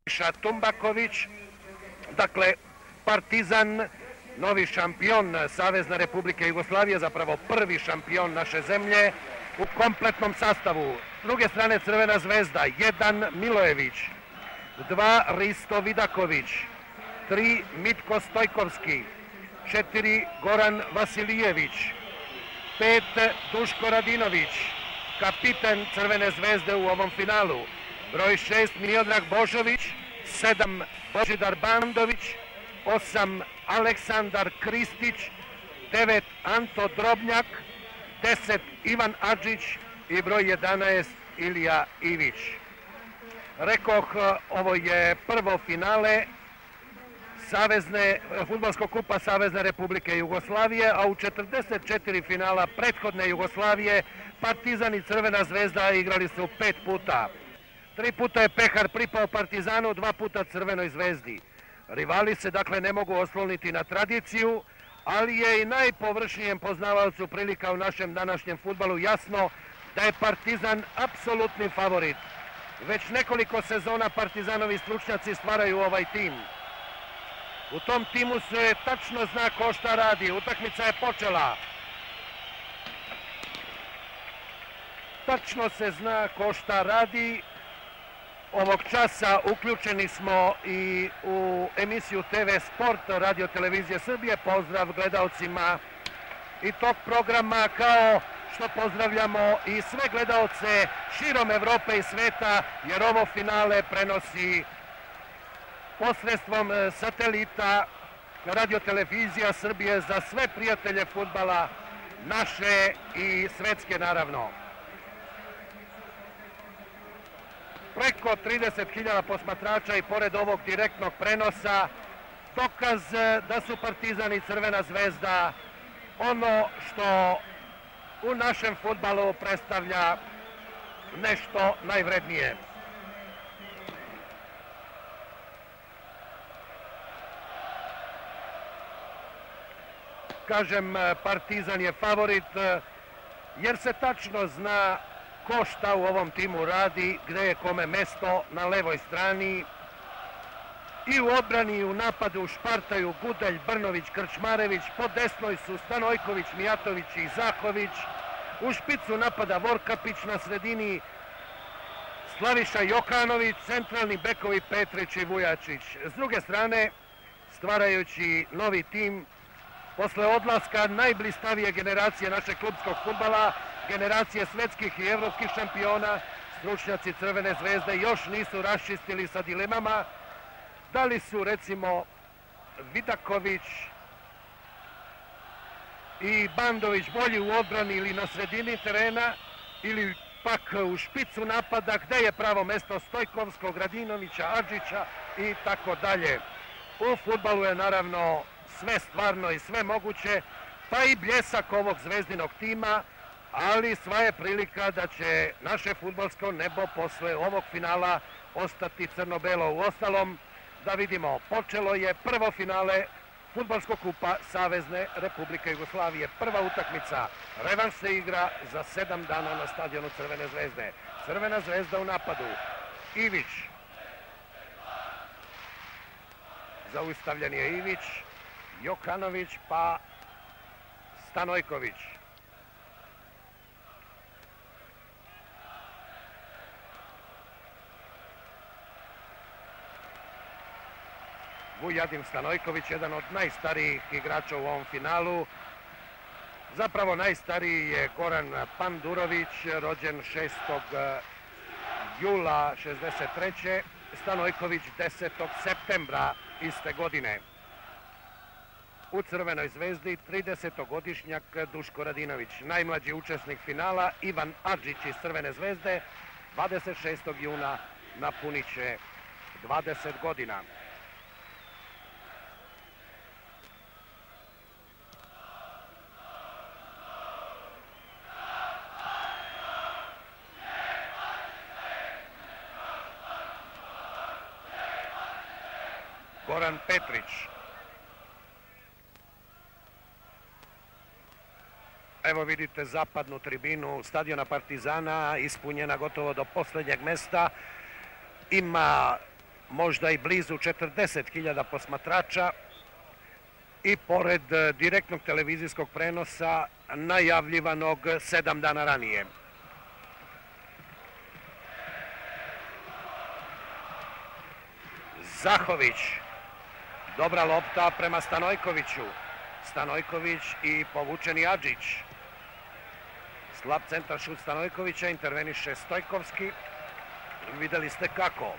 Siniša Tumbaković. Dakle, Partizan, novi šampion Savezne Republike Jugoslavije, zapravo prvi šampion naše zemlje u kompletnom sastavu. S druge strane Crvena zvezda, 1 Milojević, 2 Risto Vidaković, 3 Mitko Stojkovski, 4 Goran Vasilijević, 5 Duško Radinović, kapiten Crvene zvezde u ovom finalu, broj 6 Miodrag Božović, 7 Božidar Bandović, 8 Aleksandar Kristić, 9 Anto Drobnjak, 10 Ivan Adžić i broj 11 Ilija Ivić. Rekoh, ovo je prvo finale Fudbalskog kupa Savezne Republike Jugoslavije, a u 44 finala prethodne Jugoslavije Partizan i Crvena zvezda igrali su 5 puta. 3 puta je pehar pripao Partizanu, 2 puta Crvenoj zvezdi. Rivali se dakle ne mogu osloniti na tradiciju, ali je i najpovršnijem poznavalcu prilika u našem današnjem fudbalu jasno da je Partizan apsolutni favorit. Već nekoliko sezona Partizanovi stručnjaci stvaraju ovaj tim. U tom timu se tačno zna ko šta radi. Utakmica je počela. Tačno se zna ko šta radi. Ovog časa uključeni smo i u emisiju TV Sport Radio Televizije Srbije. Pozdrav gledalcima i tog programa, kao što pozdravljamo i sve gledalce širom Evrope i sveta, jer ovo finale prenosi posredstvom satelita Radio Televizija Srbije za sve prijatelje fudbala, naše i svetske naravno. Preko 30.000 posmatrača i pored ovog direktnog prenosa, dokaz da su Partizan i Crvena zvezda ono što u našem fudbalu predstavlja nešto najvrednije. Kažem, Partizan je favorit jer se tačno zna ko šta u ovom timu radi, gde je kome mesto na levoj strani. I u odbrani i u napadu špartaju Gudelj, Brnović, Krčmarević, po desnoj su Stanojković, Mijatović i Zahović. U špicu napada Vorkapić, na sredini Slaviša Jokanović, centralni bekovi Petrić i Vujačić. S druge strane, stvarajući novi tim, posle odlaska najblistavije generacije našeg klubskog fudbala, generacije svetskih i evropskih šampiona, stručnjaci Crvene zvezde još nisu raščistili sa dilemama da li su recimo Vidaković i Bandović bolji u odbrani ili na sredini terena, ili pak u špicu napada, gde je pravo mesto Stojkovskog, Radinovića, Adžića i tako dalje. U fudbalu je naravno sve stvarno i sve moguće, pa i bljesak ovog zvezdinog tima, ali sva je prilika da će naše fudbalsko nebo posle ovog finala ostati crno-belo. Uostalom, da vidimo, počelo je prvo finale Fudbalskog kupa Savezne Republike Jugoslavije. Prva utakmica, revanš se igra za 7 dana na stadionu Crvene zvezde. Crvena zvezda u napadu. Ivić. Zaustavljen je Ivić, Jokanović pa Stanojković. Vujadin Stanojković, jedan od najstarijih igrača u ovom finalu. Zapravo najstariji je Goran Pandurović, rođen 6. jula 1963. Stanojković 10. septembra iste godine. U Crvenoj zvezdi 30-godišnjak Duško Radinović. Najmlađi učesnik finala Ivan Adžić iz Crvene zvezde 26. juna napunit će 20 godina. Goran Petrić. Evo vidite zapadnu tribinu stadiona Partizana, ispunjena gotovo do posljednjeg mesta. Ima možda i blizu 40.000 posmatrača i pored direktnog televizijskog prenosa najavljivanog 7 dana ranije. Zahović, dobra lopta prema Stanojkoviću. Stanojković i povučeni Adžić. Slab centar šut Stanojkovića, interveniše Stojkovski. Videli ste kako.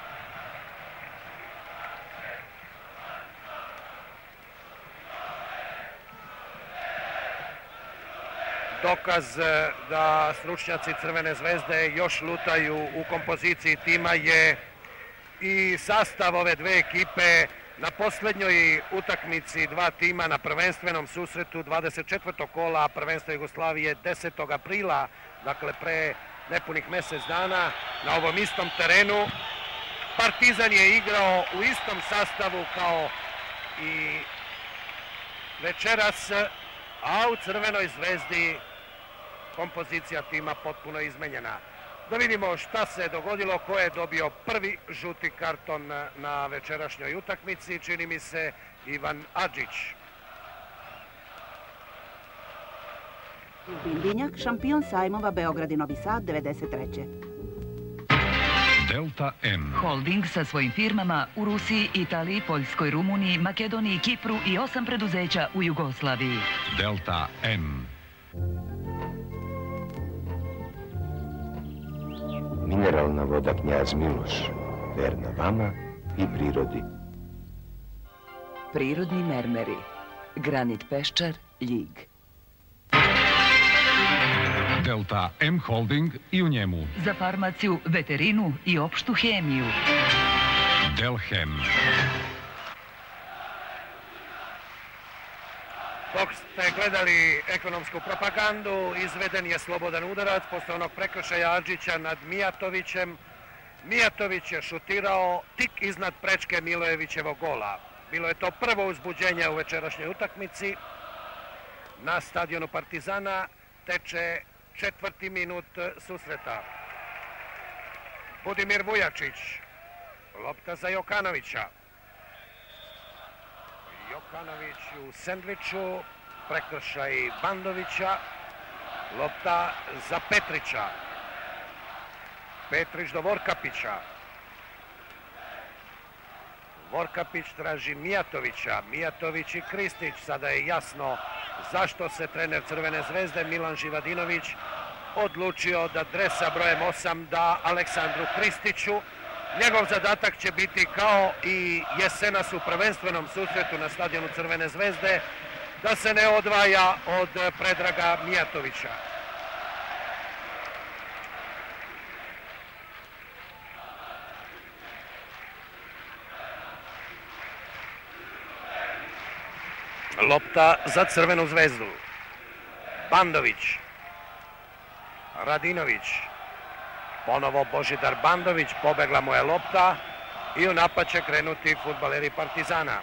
Dokaz da stručnjaci Crvene zvezde još lutaju u kompoziciji tima je i sastav ove dve ekipe na posljednjoj utakmici dva tima na prvenstvenom susretu 24. kola prvenstva Jugoslavije 10. aprila, dakle pre nepunih mjesec dana, na ovom istom terenu. Partizan je igrao u istom sastavu kao i večeras, a u Crvenoj zvezdi kompozicija tima potpuno izmenjena. Da vidimo šta se dogodilo, ko je dobio prvi žuti karton na večerašnjoj utakmici. Čini mi se Ivan Adžić. Bindinjak, šampion sajmova Beograd i Novi Sad 93. Delta M. Holding sa svojim firmama u Rusiji, Italiji, Poljskoj, Rumuniji, Makedoniji, Kipru i 8 preduzeća u Jugoslaviji. Delta M. Mineralna voda Knjaz Miloš, verna vama i prirodi. Prirodni mermeri. Granit Peščar, Ljig. Delta M Holding i u njemu. Za farmaciju, veterinu i opštu hemiju. Delhem. Dok ste gledali ekonomsku propagandu, izveden je slobodan udarac posle onog prekršaja Adžića nad Mijatovićem. Mijatović je šutirao tik iznad prečke Milojevićevog gola. Bilo je to prvo uzbuđenje u večerašnjoj utakmici. Na stadionu Partizana teče 4. minut susreta. Budimir Vujačić. Lopta za Jokanovića. Jokanović u sendviču, prekršaj Bandovića, lopta za Petrića. Petrić do Vorkapića. Vorkapić traži Mijatovića. Mijatović i Kristić. Sada je jasno zašto se trener Crvene zvezde Milan Živadinović odlučio da dresa brojem 8 da Aleksandru Kristiću. Njegov zadatak će biti kao i jesenas u prvenstvenom susretu na stadionu Crvene zvezde, da se ne odvaja od Predraga Mijatovića. Lopta za Crvenu zvezdu. Bandović. Radinović. Ponovo Božidar Bandović, pobegla mu je lopta i u napad će krenuti fudbaleri Partizana.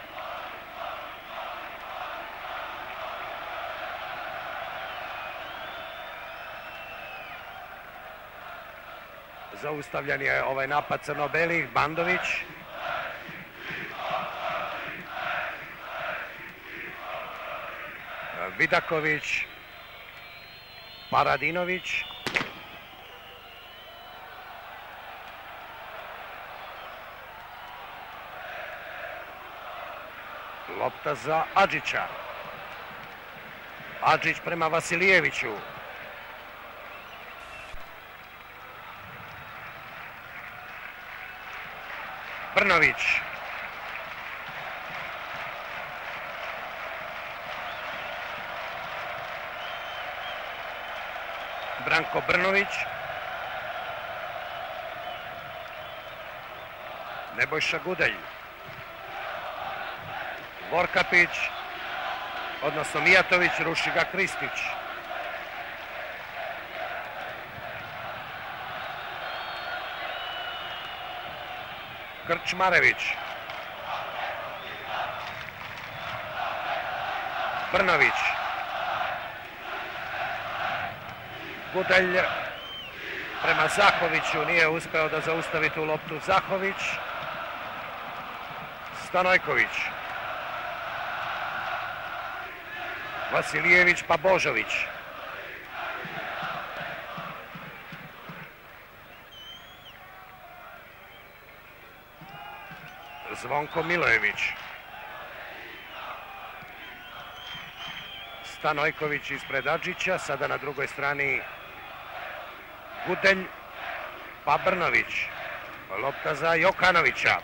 Zaustavljen je ovaj napad crno-belih, Bandović. Vidaković, Paradinović. Lopta za Adžića. Adžić prema Vasilijeviću. Brnović. Branko Brnović. Nebojša Gudelj. Vorkapić, odnosno Mijatović, ruši ga Kristić. Krčmarević. Brnović. Gudelj prema Zahoviću, nije uspeo da zaustavi tu loptu Zahović. Stanojković. Vasilijević pa Božović. Zvonko Milojević. Stanojković ispred Adžića, sada na drugoj strani Gudelj pa Brnović. Lopta za Jokanovića.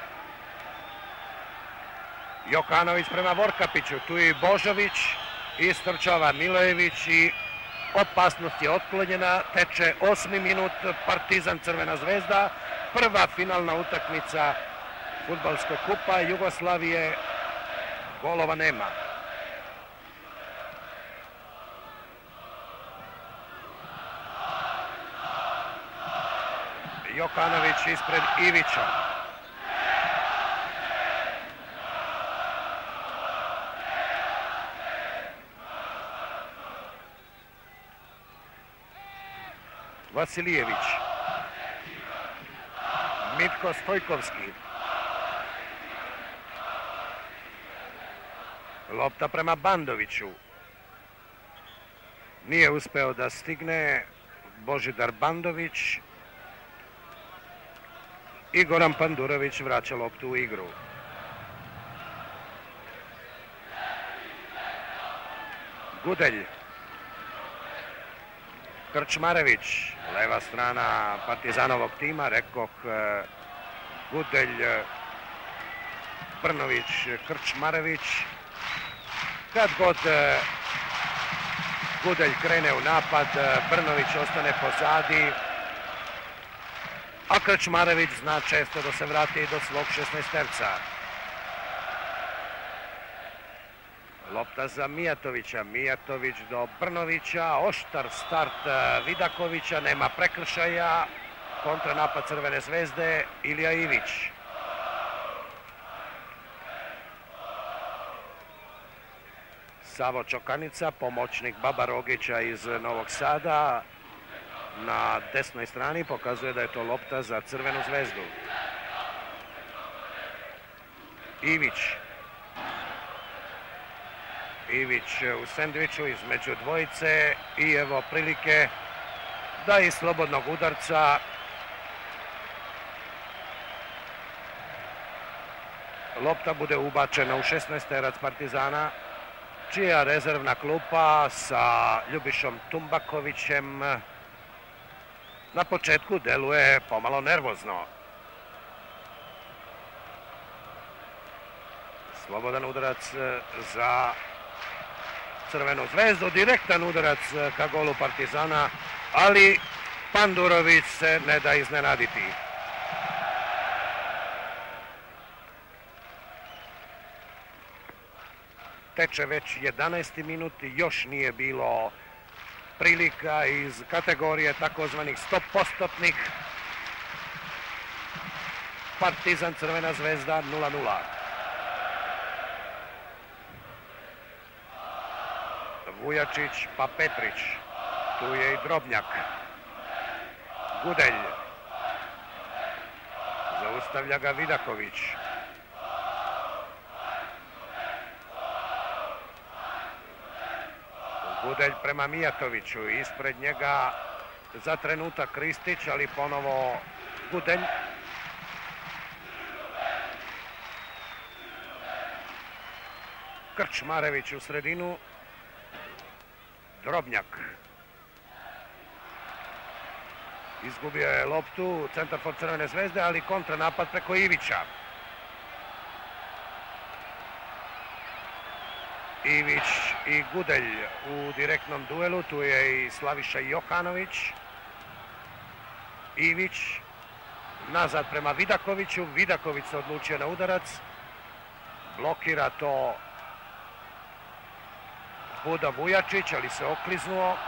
Jokanović prema Vorkapiću, tu je Božović, istrčava Milojević i opasnost je otklonjena. Teče 8. minut, Partizan Crvena zvezda, prva finalna utakmica fudbalskog kupa Jugoslavije, golova nema. Jokanović ispred Ivića. Vasilijević. Mitko Stojkovski. Lopta prema Bandoviću. Nije uspeo da stigne Božidar Bandović. I Goran Pandurović vraća loptu u igru. Gudelj. Krčmarević, leva strana Partizanovog tima, rekoh Gudelj, Brnović, Krčmarević. Kad god Gudelj krene u napad, Brnović ostane pozadi, a Krčmarević zna često da se vrati do svog 16-terca. Lopta za Mijatovića, Mijatović do Brnovića, oštar start Vidakovića, nema prekršaja, kontranapad Crvene zvezde, Ilija Ivić. Savo Čokanica, pomoćnik Baba Rogića iz Novog Sada, na desnoj strani pokazuje da je to lopta za Crvenu zvezdu. Ivić. Ivić u sendviču između dvojice i evo prilike da iz slobodnog udarca lopta bude ubačena u 16-terac Partizana, čija rezervna klupa sa Ljubišom Tumbakovićem na početku deluje pomalo nervozno. Slobodan udarac za Crvenu zvezdu, direktan udarac ka golu Partizana, ali Pandurović se ne da iznenaditi. Teče već 11. minut, još nije bilo prilika iz kategorije takozvanih 100%-nih. Partizan Crvena zvezda 0:0. Vujačić pa Petrić, tu je i Drobnjak. Gudelj, zaustavlja ga Vidaković. Gudelj prema Mijatoviću, ispred njega za trenutak Kristić, ali ponovo Gudelj. Krčmarević u sredinu. Drobnjak. Izgubio je loptu, centar for Crvene zvezde, ali kontranapad preko Ivića. Ivić i Gudelj u direktnom duelu, tu je i Slaviša Jokanović. Ivić nazad prema Vidakoviću, Vidaković se odlučio na udarac, blokira to Buda Vujačić, ali se okliznuo.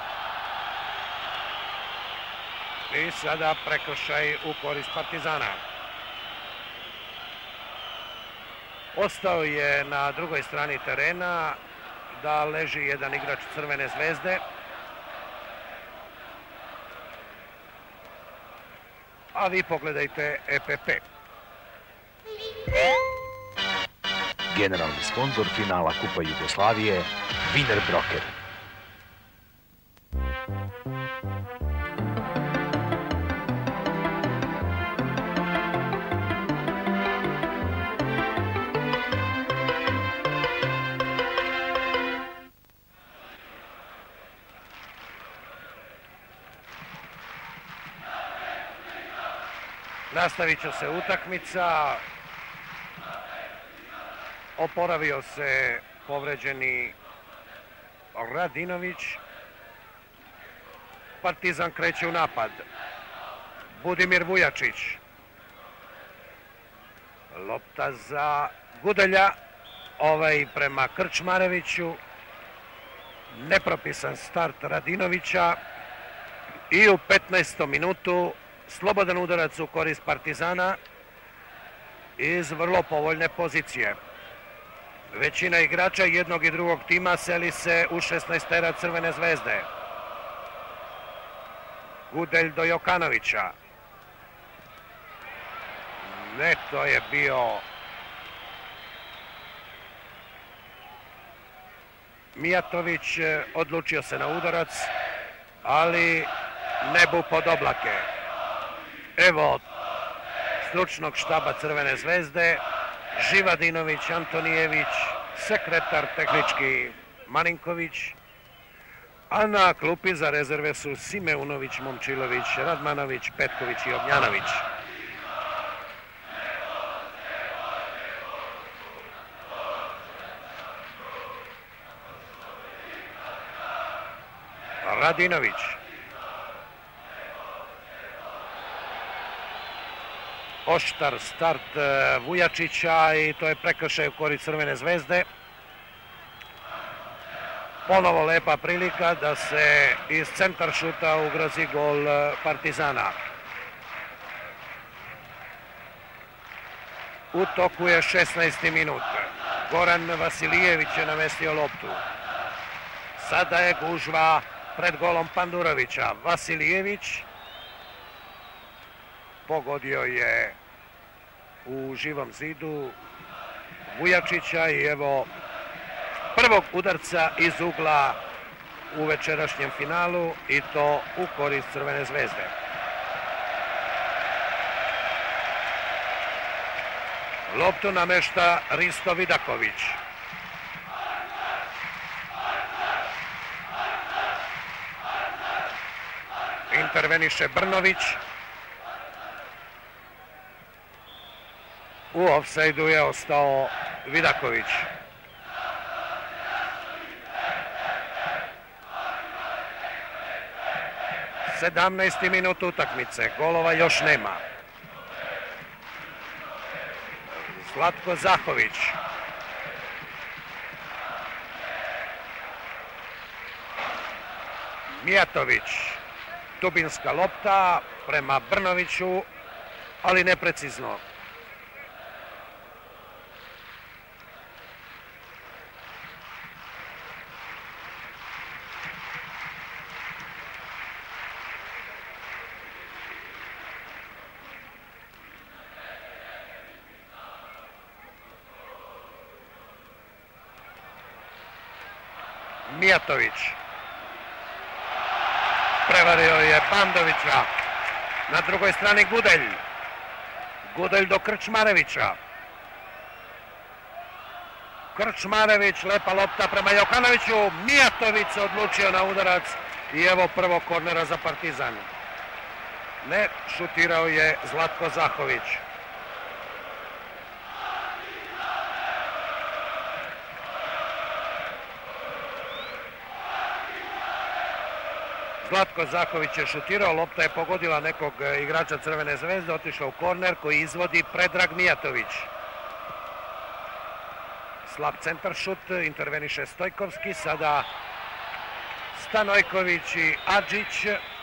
I sada prekršaj u korist Partizana. Ostao je na drugoj strani terena da leži jedan igrač Crvene zvezde. a vi pogledajte EPP. Generalni sponzor finala Kupa Jugoslavije, Wiener Broker. Nastavit će se utakmica. Oporavio se povređeni Radinović. Partizan kreće u napad. Budimir Vujačić. Lopta za Gudelja. Ovaj prema Krčmareviću. Nepropisan start Radinovića. I u 15. minutu slobodan udarac u korist Partizana iz vrlo povoljne pozicije. Većina igrača jednog i drugog tima seli se u 16-tera Crvene zvezde. Gudelj do Jokanovića. Ne, to je bio Mijatović, odlučio se na udarac, ali nebu pod oblake. Evo stručnog štaba Crvene zvezde, Živadinović, Antonijević, sekretar tehnički Marinković, a na klupi za rezerve su Simeunović, Momčilović, Radmanović, Petković i Ognjanović. Radinović. Oštar start Vujačića i to je prekršaj u korist Crvene zvezde. Ponovo lepa prilika da se iz centar šuta ugrozi gol Partizana. U toku je 16. minut. Goran Vasilijević je namestio loptu. Sada je gužva pred golom Pandurovića. Vasilijević pogodio je u živom zidu Vujačića i evo prvog udarca iz ugla u večerašnjem finalu i to u korist Crvene zvezde. Loptu namešta Risto Vidaković. Interveniše Brnović. U ofsajdu je ostao Vidaković. Sedamnaesti minut utakmice, golova još nema. Zlatko Zahović. Mijatović. Dubinska lopta prema Brnoviću, ali neprecizno. Mijatović. Prevario je Bandovića. Na drugoj strani Gudelj. Gudelj do Krčmarevića. Krčmarević, lepa lopta prema Jokanoviću. Mijatović se odlučio na udarac i evo prvo kornera za Partizan. Ne, šutirao je Zlatko Zahović. Zlatko Zahović je šutirao, lopta je pogodila nekog igrača Crvene zvezde, otišla u korner koji izvodi Predrag Mijatović. Slab centar šut, interveniše Stojkovski, sada Stanojković i Adžić.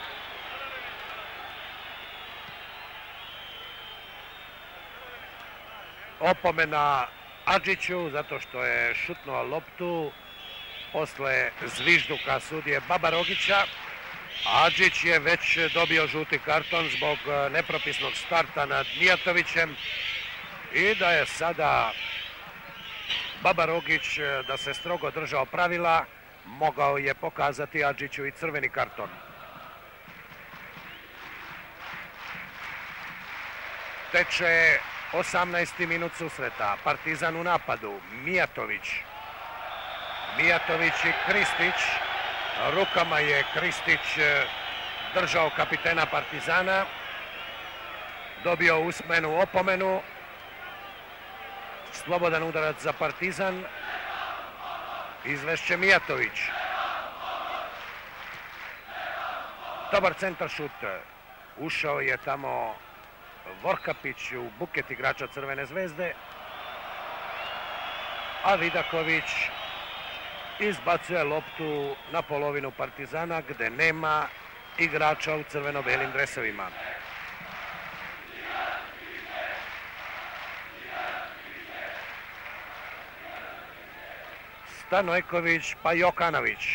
Opomena Adžiću zato što je šutnuo loptu posle zvižduka sudije Babarogića. Adžić je već dobio žuti karton zbog nepropisnog starta nad Mijatovićem i da je sada Baba Rogić da se strogo držao pravila, mogao je pokazati Adžiću i crveni karton. Teče 18. minut susreta. Partizan u napadu. Mijatović. Mijatović i Kristić. Rukama je Kristić držao kapitena Partizana. Dobio usmenu opomenu. Slobodan udarac za Partizan. Izvešće Mijatović. Dobar centar šut. Ušao je tamo Vorkapić u buket igrača Crvene zvezde. A Vidaković izbacuje loptu na polovinu Partizana gde nema igrača u crveno-belim dresovima. Stanojković pa Jokanović.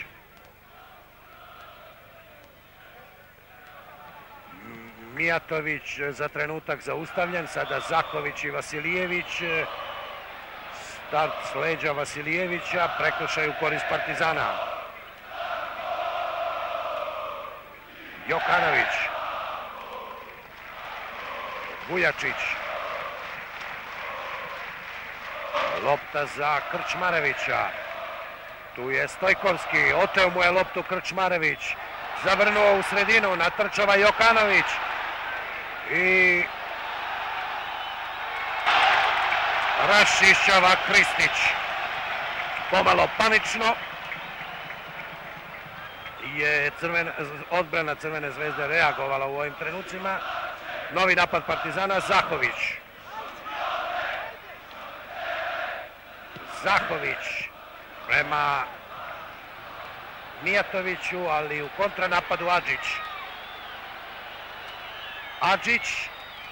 Mijatović za trenutak zaustavljen, sada Zahović i Vasilijević. Start s leđa Vasilijevića, prekršaj u korist Partizana. Jokanović. Vujačić. Lopta za Krčmarevića. Tu je Stojkovski, oteo mu je loptu Krčmarević. Zavrnuo u sredinu, natrčava Jokanović. I raščišćava Kristić. Pomalo panično je odbrana Crvene zvezde reagovala u ovim trenucima. Novi napad Partizana, Zahović. Zahović prema Mijatoviću, ali u kontranapadu Adžić. Adžić.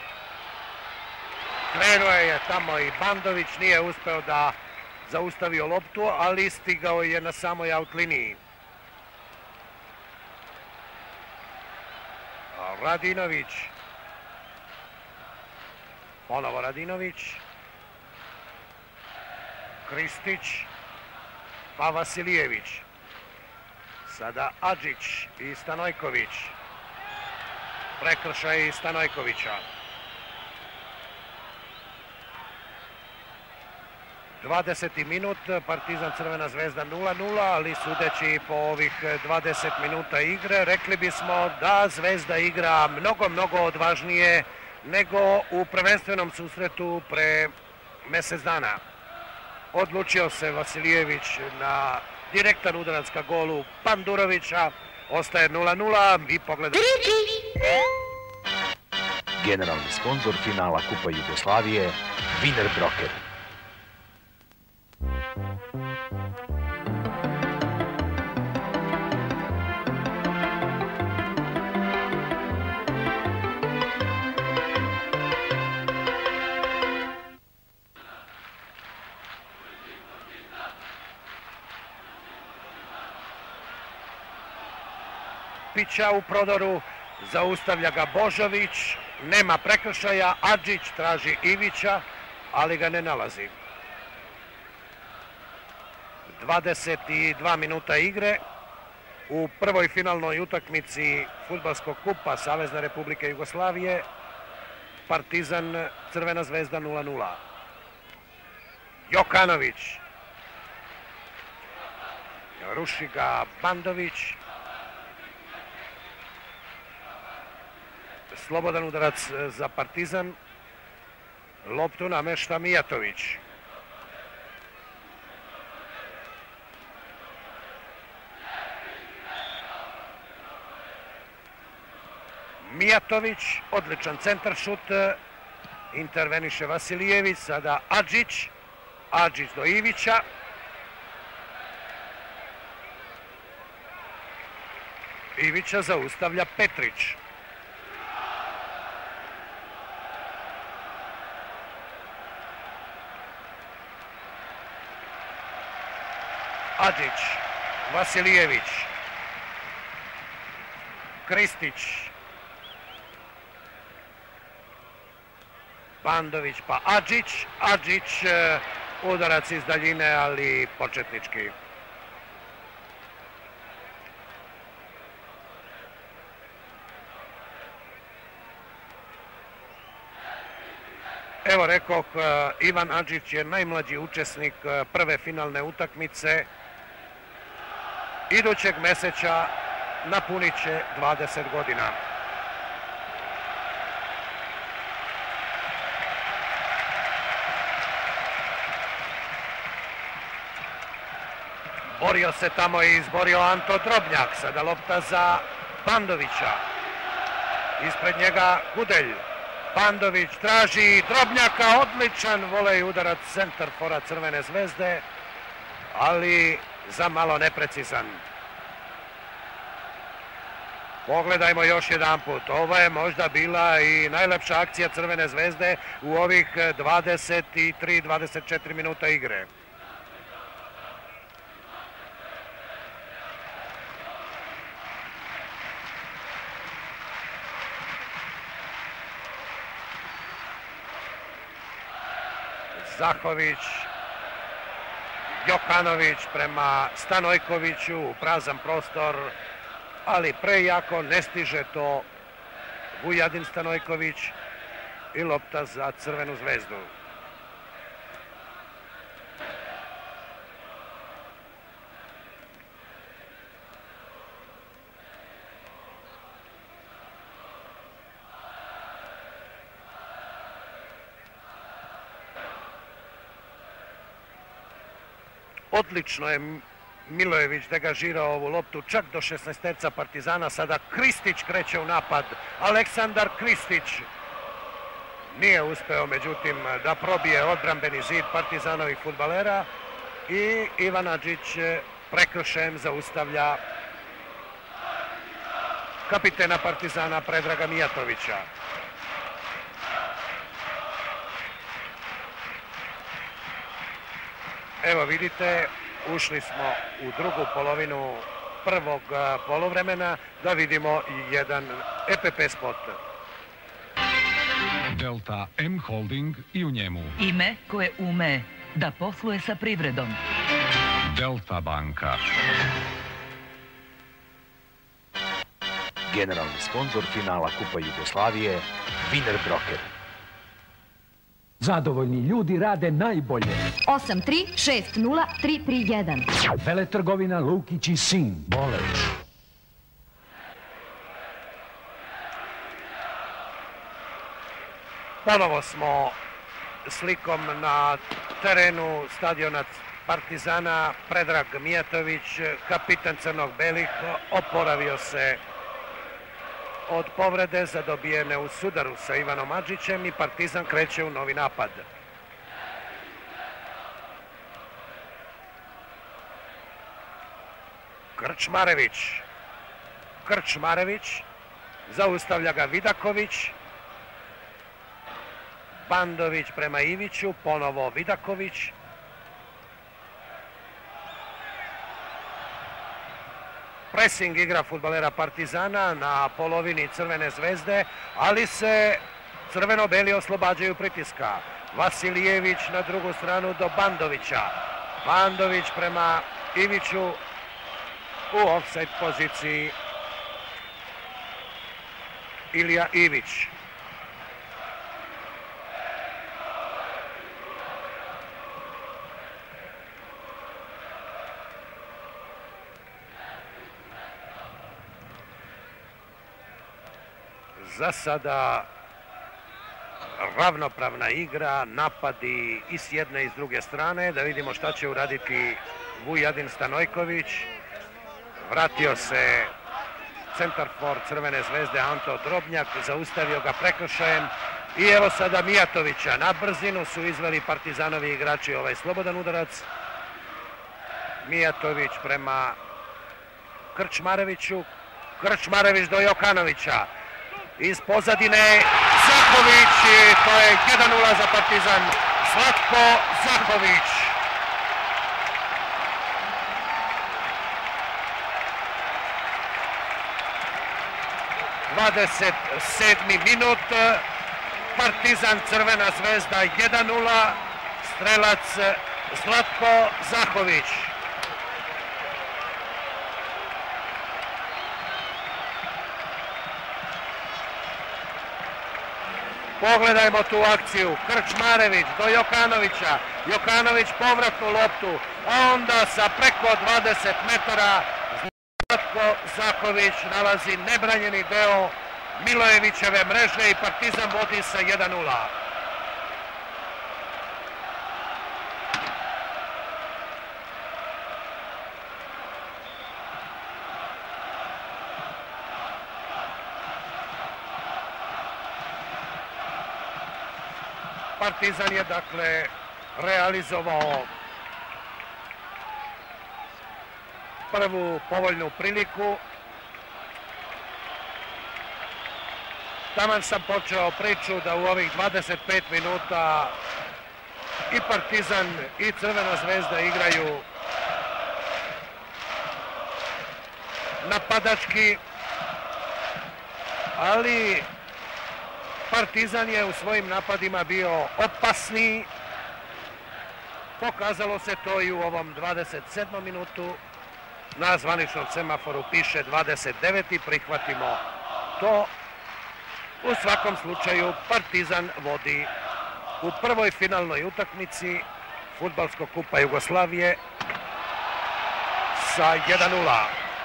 Krenuo je tamo i Bandović, nije uspeo da zaustavio loptu, ali stigao je na samoj out liniji. Radinović. Ponovo Radinović. Kristić. Pa Vasilijević. Sada Adžić i Stanojković. Prekršaj Stanojkovića. 20. minut, Partizan Crvena zvezda 0-0, ali sudeći po ovih 20 minuta igre, rekli bismo da Zvezda igra mnogo odvažnije nego u prvenstvenom susretu pre mjesec dana. Odlučio se Vasilijević na direktan udarac ka golu Pandurovića, ostaje 0-0 i pogledajte. Generalni sponzor finala Kupa Jugoslavije, Wiener Broker. Pića u prodoru, zaustavlja ga Božović, nema prekršaja, Adžić traži Ivića, ali ga ne nalazi. 22 minuta igre u prvoj finalnoj utakmici Fudbalskog kupa Savezne Republike Jugoslavije, Partizan Crvena zvezda 0-0. Jokanović. Ruši ga Bandović. Slobodan udarac za Partizan. Loptu namešta Mijatović. Mijatović, odličan centar šut. Interveniše Vasilijević, sada Adžić. Adžić do Ivića. Ivića zaustavlja Petrić. Adžić, Vasilijević. Kristić. Bandović pa Adžić. Adžić, udarac iz daljine, ali početnički. Evo rekoh, Ivan Adžić je najmlađi učesnik prve finalne utakmice. Idućeg meseca napunit će 20 godina. Borio se tamo i izborio Anto Drobnjak. Sada lopta za Bandovića. Ispred njega Kudelj. Bandović traži Drobnjaka, odličan volej udarac centarfora Crvene zvezde, ali za malo neprecizan. Pogledajmo još jedan put. Ovo je možda bila i najlepša akcija Crvene zvezde u ovih 23-24 minuta igre. Zahović, Jokanović prema Stanojkoviću u prazan prostor, ali prejako ne stiže to Vujadin Stanojković i lopta za Crvenu zvezdu. Odlično je Milojević degažirao ovu loptu čak do 16-terca Partizana. Sada Kristić kreće u napad. Aleksandar Kristić nije uspeo, međutim, da probije odbrambeni zid Partizanovih fudbalera i Ivan Adžić prekršajem zaustavlja kapitena Partizana Predraga Mijatovića. Evo vidite, ušli smo u drugu polovinu prvog poluvremena, da vidimo jedan EPP spot. Delta M Holding i u njemu. Ime koje ume da posluje sa privredom. Delta banka. Generalni sponzor finala Kupa Jugoslavije, Wiener Broker. Zadovoljni ljudi rade najbolje. 8360-331. Veletrgovina Lukić i sin, Boleć. Ponovo smo slikom na terenu stadiona Partizana. Predrag Mijatović, kapitan crnog-belih, oporavio se od povrede zadobijene u sudaru sa Ivanom Adžićem i Partizan kreće u novi napad. Krčmarević, zaustavlja ga Vidaković. Bandović prema Iviću, ponovo Vidaković. Pressing igra fudbalera Partizana na polovini Crvene zvezde, ali se crveno-beli oslobađaju pritiska. Vasilijević na drugu stranu do Bandovića. Bandović prema Iviću u ofsajd poziciji Ilija Ivić. Za sada ravnopravna igra, napadi i s jedne i s druge strane. Da vidimo šta će uraditi Vujadin Stanojković. Vratio se centarfor Crvene zvezde Anto Drobnjak, zaustavio ga prekršajem. I evo sada Mijatovića. Na brzinu su izveli Partizanovi igrači ovaj slobodan udarac. Mijatović prema Krčmareviću. Krčmarević do Jokanovića. Iz pozadine Zahović, to je 1:0 za Partizan. Zlatko Zahović. 27. minut. Partizan Crvena zvezda 1:0. Strelac Zlatko Zahović. Pogledajmo tu akciju. Krčmarević do Jokanovića. Jokanović povratnu loptu, a onda sa preko 20 metara Zlatko Zahović nalazi nebranjeni deo Milojevićeve mreže i Partizan vodi sa 1:0. Partizan je dakle realizovao prvu povoljnu priliku. Taman sam počeo priču da u ovih 25 minuta i Partizan i Crvena zvezda igraju napadački, ali Partizan je u svojim napadima bio opasniji. Pokazalo se to i u ovom 27. minutu. Na zvaničnom semaforu piše 29. Prihvatimo to. U svakom slučaju Partizan vodi u prvoj finalnoj utakmici Fudbalskog kupa Jugoslavije sa 1:0.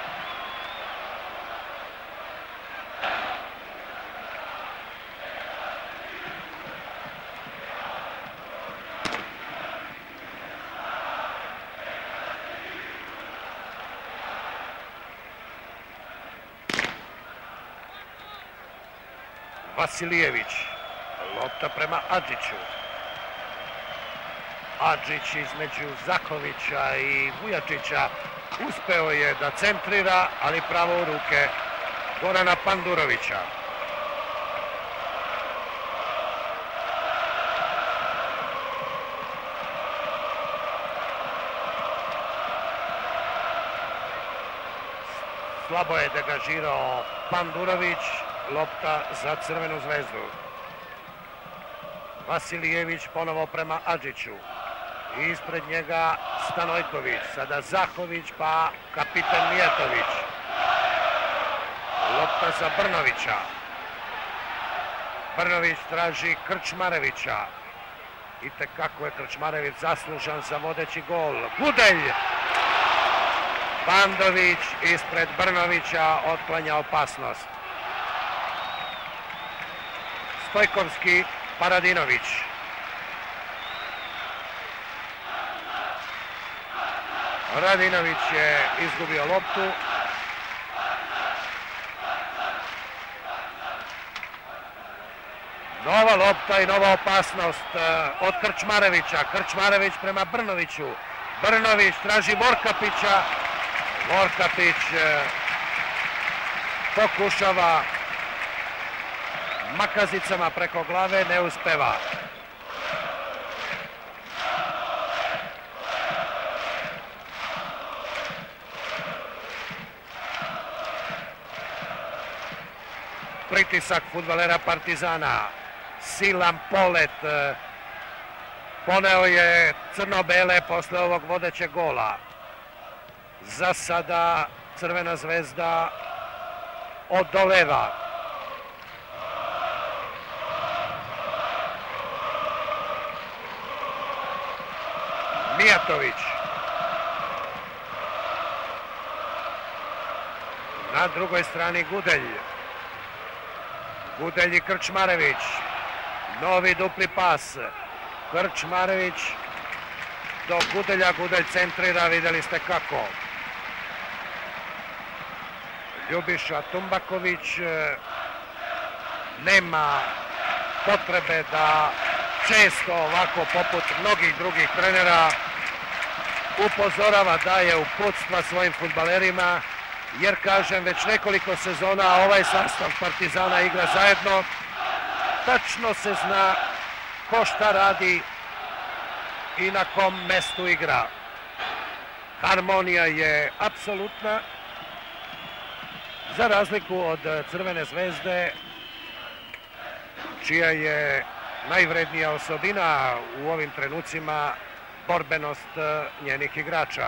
Vasilijević, lopta prema Adžiću. Adžić između Zahovića i Vujačića uspeo je da centrira, ali pravo u ruke Gorana Pandurovića. Slabo je degažirao Pandurović. Lopta za Crvenu zvezdu. Vasilijević ponovo prema Adžiću. Ispred njega Stanojković. Sada Zahović pa kapitan Mijatović. Lopta za Brnovića. Brnović traži Krčmarevića. Itekako je Krčmarević zaslužan za vodeći gol. Gudelj! Bandović ispred Brnovića otklanja opasnost. Stojkovski, Paradinović. Radinović je izgubio loptu. Nova lopta i nova opasnost od Krčmarevića. Krčmarević prema Brnoviću. Brnović traži Vorkapića. Vorkapić pokušava makazicama preko glave, ne uspeva. Pritisak fudbalera Partizana. Silan polet. Poneo je crno-bele posle ovog vodećeg gola. Za sada Crvena zvezda odoleva. Mijatović. Na drugoj strani Gudelj. Gudelj i Krčmarević. Novi dupli pas. Krčmarević do Gudelja. Gudelj centrira, vidjeli ste kako. Ljubiša Tumbaković nema potrebe da često ovako poput mnogih drugih trenera upozorava, daje uputstva svojim fudbalerima, jer kažem već nekoliko sezona ovaj sastav Partizana igra zajedno. Tačno se zna ko šta radi i na kom mestu igra. Harmonija je apsolutna. Za razliku od Crvene zvezde, čija je najvrednija osobina u ovim trenucima borbenost njenih igrača.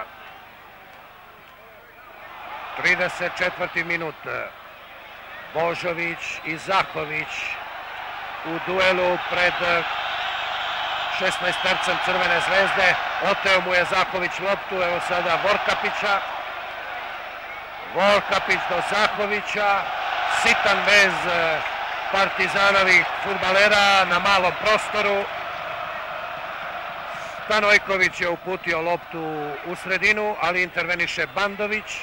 34. minut. Božović i Zahović u duelu pred 16-tercem Crvene zvezde. Oteo mu je Zahović loptu, evo sada Vorkapića. Vorkapić do Zahovića. Sitan vez Partizanovih fudbalera na malom prostoru. Stanojković je uputio loptu u sredinu, ali interveniše Bandović.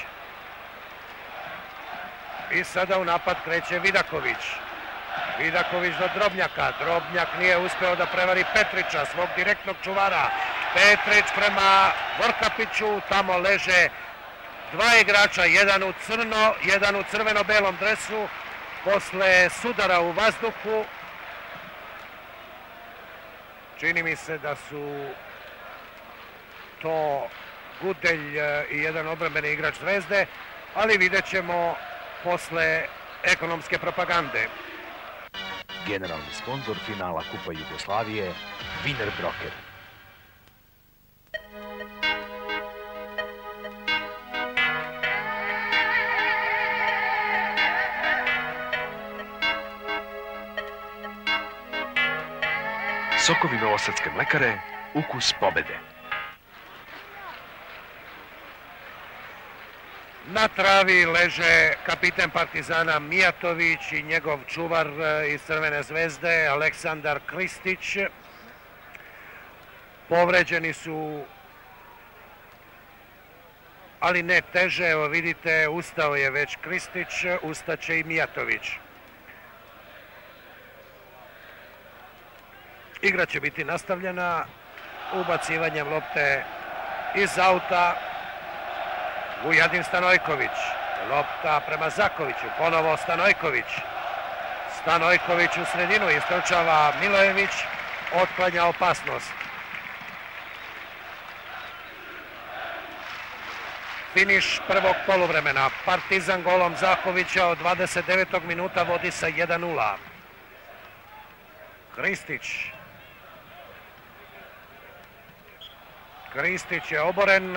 I sada u napad kreće Vidaković. Vidaković do Drobnjaka. Drobnjak nije uspeo da prevari Petrića, svog direktnog čuvara. Petrić prema Vorkapiću, tamo leže dva igrača, jedan u crno, jedan u crveno-belom dresu. Posle sudara u vazduhu, čini mi se da su to Gudelj i jedan odbrambeni igrač Zvezde, ali vidjet ćemo posle ekonomske propagande. Generalni sponzor finala Kupa Jugoslavije, Wiener Broker. Sokovi Novosadske mlekare, ukus pobede. Na travi leže kapiten Partizana Mijatović i njegov čuvar iz Crvene zvezde Aleksandar Kristić. Povređeni su, ali ne teže. Evo vidite, ustao je već Kristić, ustaće i Mijatović. Igra će biti nastavljena ubacivanjem lopte iz auta. Vujadin Stanojković, lopta prema Zakoviću, ponovo Stanojković. Stanojković u sredinu, istrčava Milojević, otklanja opasnost. Finiš prvog poluvremena. Partizan golom Zakovića od 29. minuta vodi sa 1:0. Kristić je oboren.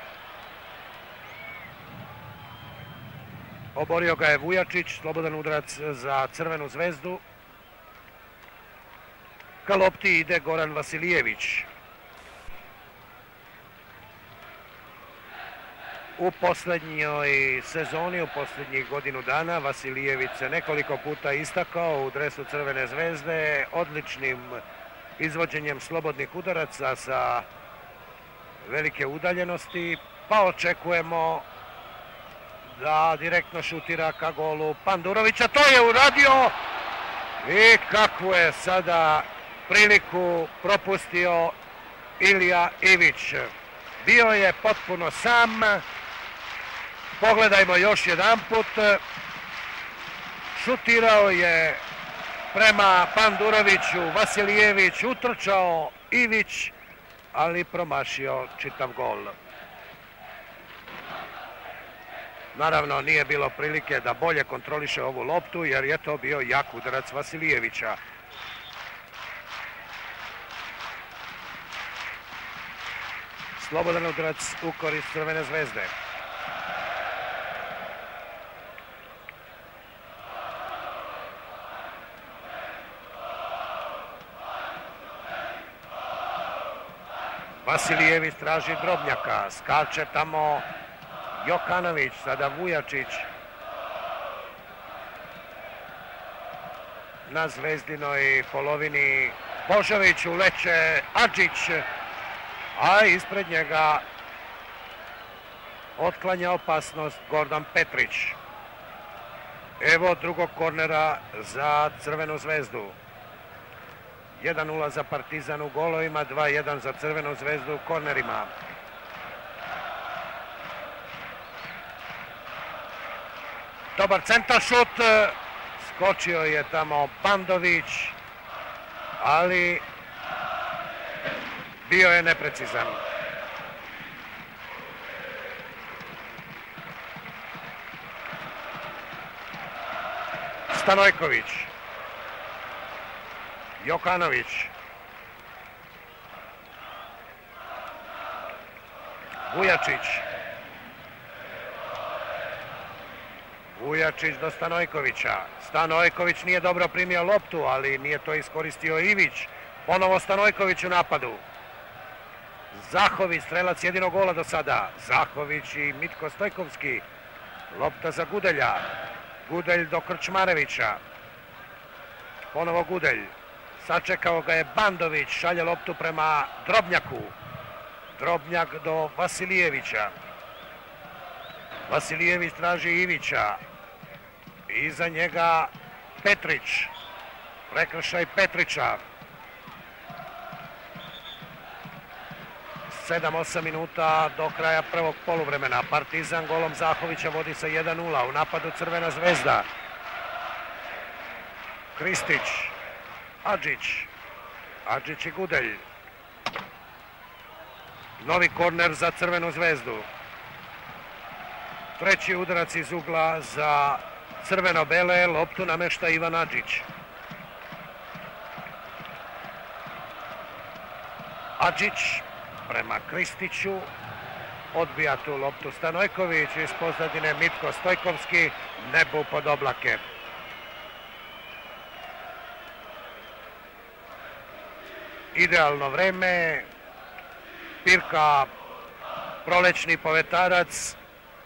Oborio ga je Vujačić, slobodan udarac za Crvenu zvezdu. Ka lopti ide Goran Vasilijević. U posljednjoj sezoni, u posljednjih godinu dana, Vasilijević se nekoliko puta istakao u dresu Crvene zvezde odličnim izvođenjem slobodnih udaraca sa velike udaljenosti, pa očekujemo da direktno šutira ka golu Pandurovića. To je uradio i kakvu je sada priliku propustio Ilija Ivić. Bio je potpuno sam. Pogledajmo još jedanput. Šutirao je prema Panduroviću, Vasilijević, utrčao Ivić, ali promašio čitav gol. Naravno, nije bilo prilike da bolje kontroliše ovu loptu, jer je to bio jak udarac Vasilijevića. Slobodan udarac u korist Crvene zvezde. Vasilijević traži Drobnjaka, skače tamo Jokanović, sada Vujačić. Na zvezdinoj polovini Božović uleće Adžić, a ispred njega otklanja opasnost Gordan Petrić. Evo drugog kornera za Crvenu zvezdu. 1:0 za Partizan u golovima, 2:1 za Crvenu zvezdu u kornerima. Dobar centar šut, skočio je tamo Bandović, ali bio je neprecizan. Stanojković. Jokanović. Vujačić. Vujačić do Stanojkovića. Stanojković nije dobro primio loptu, ali nije to iskoristio Ivić. Ponovo Stanojković u napadu. Zahović, strelac jedinog gola do sada. Zahović i Mitko Stojkovski. Lopta za Gudelja. Gudelj do Krčmarevića. Ponovo Gudelj. Sačekao ga je Bandović. Šalje loptu prema Drobnjaku. Drobnjak do Vasilijevića. Vasilijević traži Ivića. Iza njega Petrić. Prekršaj Petrića. 7-8 minuta do kraja prvog poluvremena. Partizan golom Zahovića vodi sa 1-0. U napadu Crvena zvezda. Kristić. Adžić. Adžić i Gudelj. Novi korner za Crvenu zvezdu. Treći udarac iz ugla za crveno-bele. Loptu namešta Ivan Adžić. Adžić prema Kristiću. Odbija tu loptu Stanojković. Iz pozadine Mitko Stojkovski. Nebu pod oblake. Idealno vreme. Pirka, prolećni povetarac.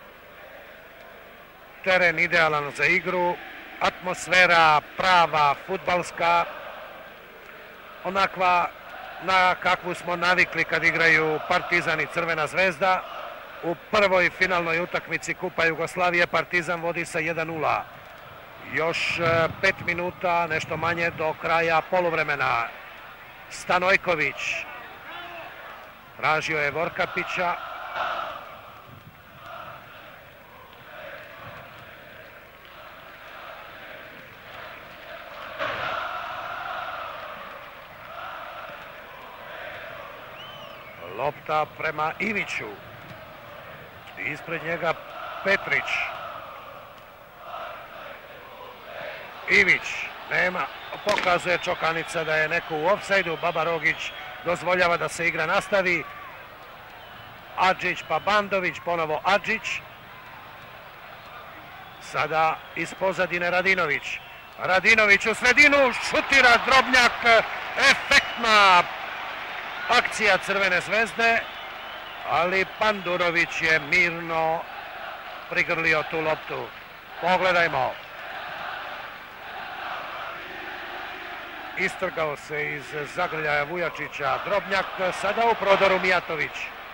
Teren idealan za igru. Atmosfera prava, fudbalska. Onakva na kakvu smo navikli kad igraju Partizan i Crvena zvezda. U prvoj finalnoj utakmici Kupa Jugoslavije Partizan vodi sa 1-0. Još 5 minuta, nešto manje do kraja poluvremena. Stanojković. Tražio je Vorkapića. Lopta prema Iviću. Ispred njega Petrić. Ivić nema, pokazuje Čokanica da je neko u ofsajdu. Baba Rogić dozvoljava da se igra nastavi. Adžić pa Bandović, ponovo Adžić. Sada iz pozadine Radinović. Radinović u sredinu, šutira Drobnjak. Efektna akcija Crvene zvezde, ali Pandurović je mirno prigrlio tu loptu. Pogledajmo. Istrgao se iz zagrljaja Vujačića Drobnjak, sada u prodoru Mijatović.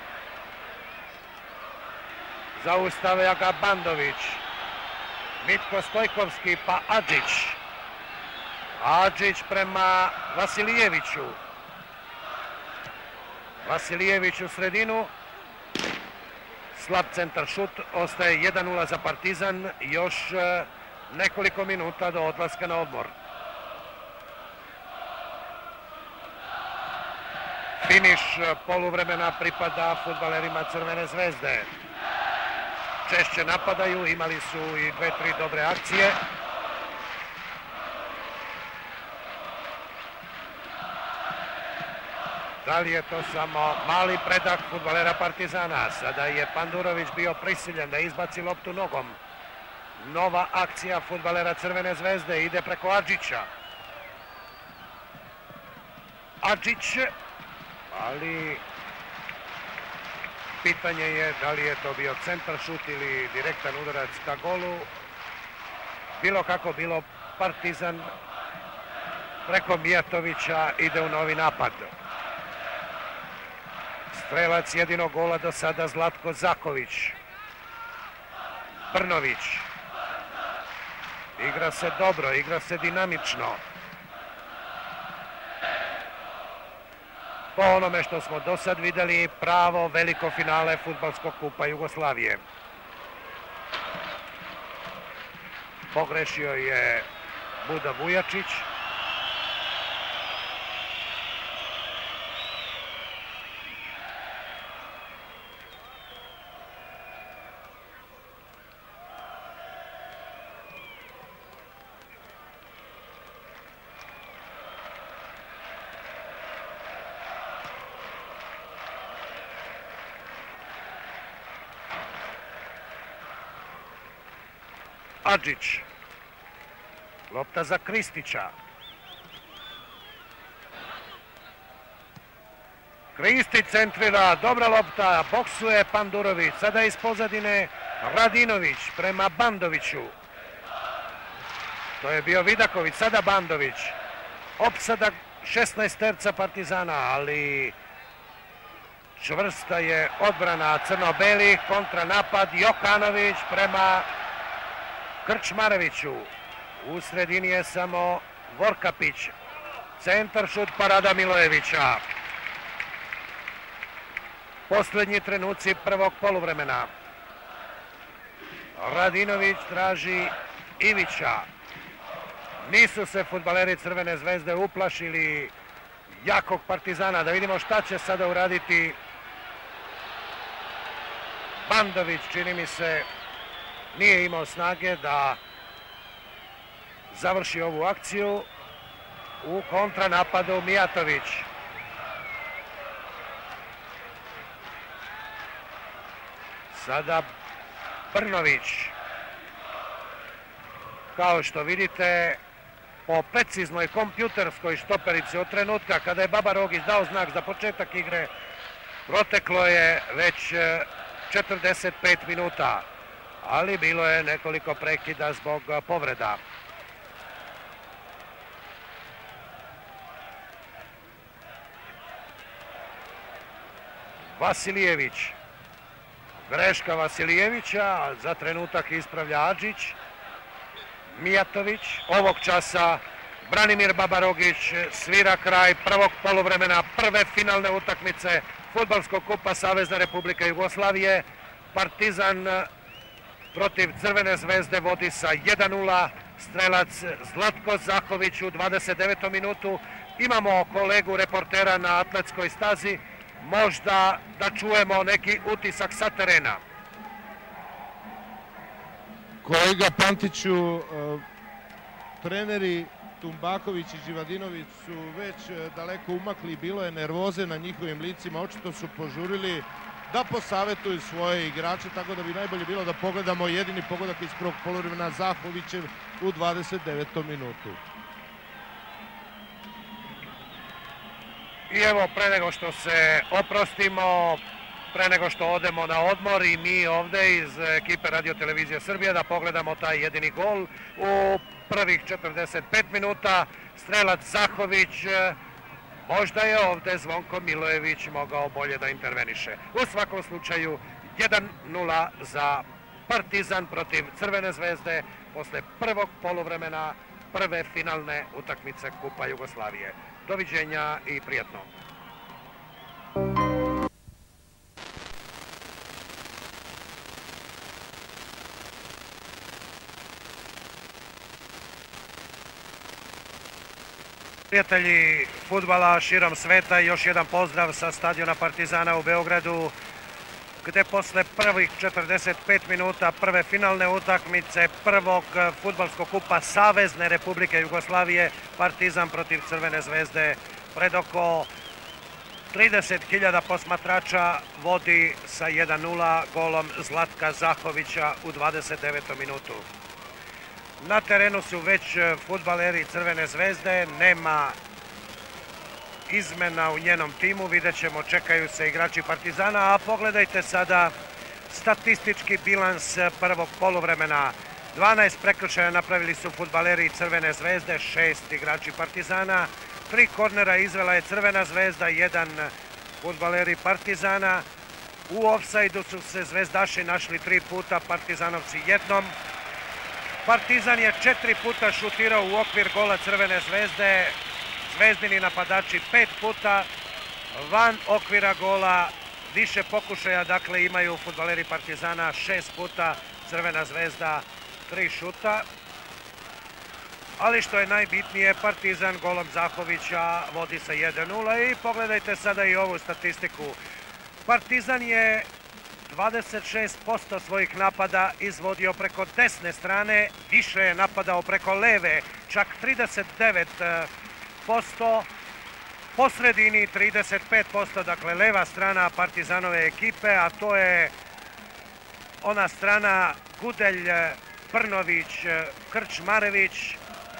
Zaustavlja ga Bandović. Mitko Stojkovski pa Adžić. Adžić prema Vasilijeviću. Vasilijević u sredinu. Slab centar šut. Ostaje 1-0 za Partizan. Još nekoliko minuta do odlaska na odmor. Finiš poluvremena pripada fudbalerima Crvene zvezde. Češće napadaju, imali su i 2-3 dobre akcije. Da li je to samo mali predah fudbalera Partizana? Sada je Pandurović bio prisiljen da izbaci loptu nogom. Nova akcija fudbalera Crvene zvezde, ide preko Adžića. Adžić, ali pitanje je da li je to bio centar šut ili direktan udarac ka golu. Bilo kako bilo, Partizan preko Mijatovića ide u novi napad. Strelac jedinog gola do sada Zlatko Zaković. Brnović. Igra se dobro, igra se dinamično. Po onome što smo do sad videli, pravo veliko finale fudbalskog kupa Jugoslavije. Pogrešio je Buda Vujačić. Adžić. Lopta za Kristića. Kristić centrira, dobra lopta, boksuje Pandurović, sada iz pozadine Radinović prema Bandoviću. To je bio Vidaković, sada Bandović. Opsada 16-terca Partizana, ali čvrsta je odbrana crno-belih, kontranapad Jokanović prema Krčmareviću. U sredini je samo Vorkapić. Centar šut, parada Milojevića. Posljednji trenuci prvog poluvremena. Radinović traži Ivića. Nisu se fudbaleri Crvene zvezde uplašili jakog Partizana. Da vidimo šta će sada uraditi Bandović. Čini mi se nije imao snage da završi ovu akciju. U kontranapadu Mijatović. Sada Brnović. Kao što vidite, po preciznoj kompjuterskoj štoperici od trenutka kada je Baba Rogić dao znak za početak igre, proteklo je već 45 minuta, ali bilo je nekoliko prekida zbog povreda. Vasilijević. Greška Vasilijevića, za trenutak ispravlja Adžić. Mijatović, ovog časa Branimir Babarogić svira kraj prvog poluvremena prve finalne utakmice Fudbalskog kupa Savezne Republike Jugoslavije. Partizan protiv Crvene zvezde vodi sa 1:0. Strelac Zlatko Zahović u 29. minutu. Imamo kolegu reportera na atletskoj stazi. Možda da čujemo neki utisak sa terena. Kolega Pantiću, treneri Tumbaković i Živadinović su već daleko umakli, bilo je nervoze na njihovim licima, očito su požurili da posavetuju svoje igrače, tako da bi najbolje bilo da pogledamo jedini pogodak iz prvog poluvremena Zahovićev u 29. minutu. I evo, pre nego što se oprostimo, pre nego što odemo na odmor i mi ovdje iz ekipe Radio Televizije Srbije da pogledamo taj jedini gol u prvih 45 minuta. Strelac Zahović, možda je ovdje Zvonko Milojević mogao bolje da interveniše. U svakom slučaju 1:0 za Partizan protiv Crvene zvezde posle prvog poluvremena prve finalne utakmice Kupa Jugoslavije. Doviđenja i prijatno. Prijatelji fudbala širom sveta, još jedan pozdrav sa stadiona Partizana u Beogradu, gde posle prvih 45 minuta prve finalne utakmice prvog fudbalskog kupa Savezne Republike Jugoslavije Partizan protiv Crvene zvezde pred oko 30.000 posmatrača vodi sa 1:0 golom Zlatka Zahovića u 29. minutu. Na terenu su već fudbaleri Crvene zvezde, nema izmena u njenom timu, vidjet ćemo, čekaju se igrači Partizana, a pogledajte sada statistički bilans prvog poluvremena. 12 prekršaja napravili su fudbaleri Crvene zvezde, 6 igrači Partizana, 3 kornera izvela je Crvena zvezda, 1 fudbaleri Partizana. U ofsajdu su se zvezdaši našli 3 puta, Partizanovci jednom. Partizan je 4 puta šutirao u okvir gola Crvene zvezde, zvezdini napadači 5 puta, van okvira gola više pokušaja, dakle imaju fudbaleri Partizana 6 puta, Crvena zvezda 3 šuta. Ali što je najbitnije, Partizan golom Zahovića vodi sa 1:0 i pogledajte sada i ovu statistiku. Partizan je 26% svojih napada izvodio preko desne strane, više je napadao preko leve, čak 39%, po sredini 35%, dakle leva strana Partizanove ekipe, a to je ona strana Gudelj, Brnović, Krčmarević.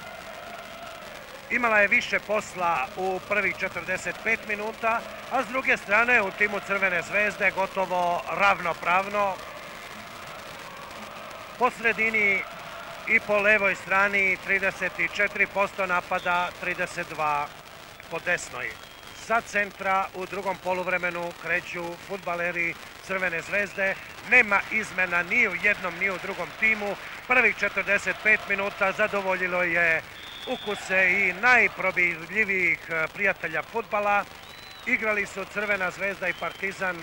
Imala je više posla u prvih 45 minuta, a s druge strane u timu Crvene zvezde gotovo ravnopravno. Po sredini i po levoj strani 34% napada, 32% po desnoj. Sa centra u drugom poluvremenu kreću fudbaleri Crvene zvezde. Nema izmena ni u jednom ni u drugom timu. Prvih 45 minuta zadovoljilo je ukuse i najprobirljivijih prijatelja fudbala. Igrali su Crvena zvezda i Partizan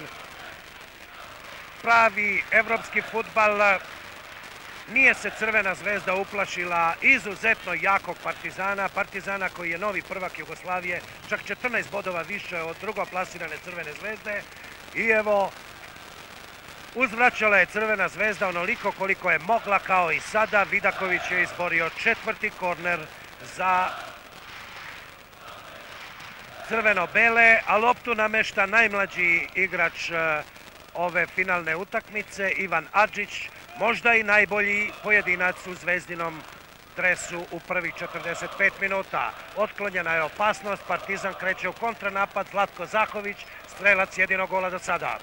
pravi evropski fudbal. Nije se Crvena zvezda uplašila izuzetno jakog Partizana. Partizana koji je novi prvak Jugoslavije, čak 14 bodova više od drugoplasirane Crvene zvezde. I evo, uzvraćala je Crvena zvezda onoliko koliko je mogla, kao i sada. Vidaković je izborio četvrti korner za crveno-bele, a loptu namešta najmlađi igrač ove finalne utakmice, Ivan Adžić, možda i najbolji pojedinac u zvezdinom dresu u prvih 45 minuta. Otklonjena je opasnost, Partizan kreće u kontranapad, Zlatko Zahović, strelac jedinog gola do sada.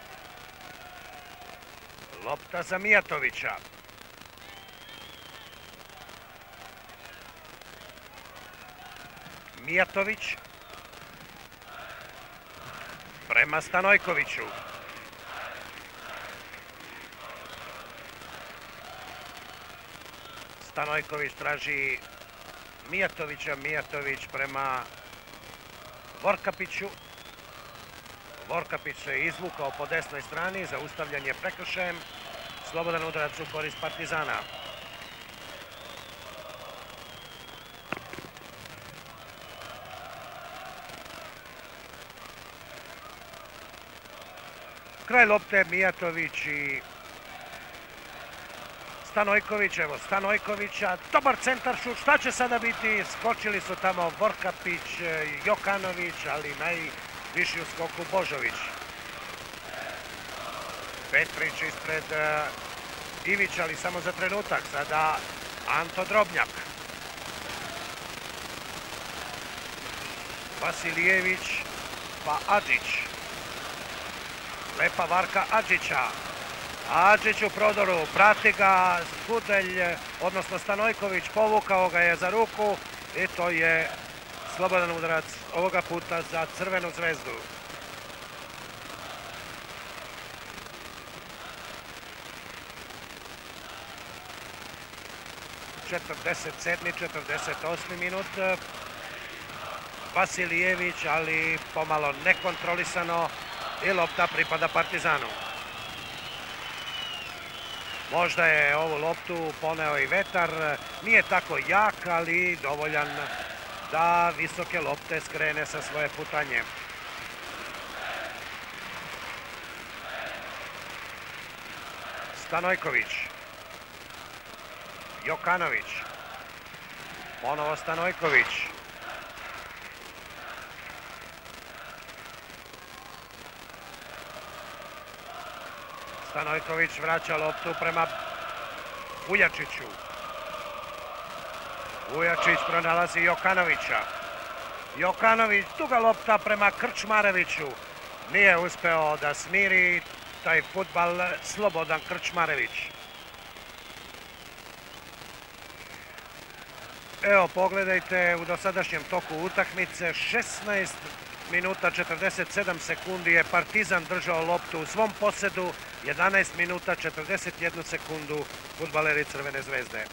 Lopta za Mijatovića. Mijatović prema Stanojkoviću. Stanojković traži Mijatovića, Mijatović prema Vorkapiću. Vorkapić se izvukao po desnoj strani, zaustavljan je prekršajem. Slobodan udarac u korist Partizana. Kraj lopte, Mijatović i Stanojković, evo Stanojkovića, dobar centar šut, šta će sada biti? Skočili su tamo Vorkapić, Jokanović, ali najviši u skoku Božović. Petrić ispred Ivića, ali samo za trenutak, sada Anto Drobnjak. Vasilijević, pa Adžić. Lepa varka Adžića. Adžić u prodoru, prati ga Kudelj, odnosno Stanojković, povukao ga je za ruku i to je slobodan udarac ovoga puta za Crvenu zvezdu. ...47. 48. minut. Vasilijević, ali pomalo nekontrolisano i lopta pripada Partizanu. Možda je ovu loptu poneo i vetar, nije tako jak, ali dovoljan da visoke lopte skrene sa svoje putanje. Stanojković. Jokanović. Ponovo Stanojković. Stanojković vraća loptu prema Vujačiću. Vujačić pronalazi Jokanovića. Jokanović, duga lopta prema Krčmareviću. Nije uspeo da smiri taj fudbal Slobodan Krčmarević. Evo, pogledajte u dosadašnjem toku utakmice, 16 minuta 47 sekundi je Partizan držao loptu u svom posedu, 11 minuta 41 sekundu fudbaleri Crvene zvezde.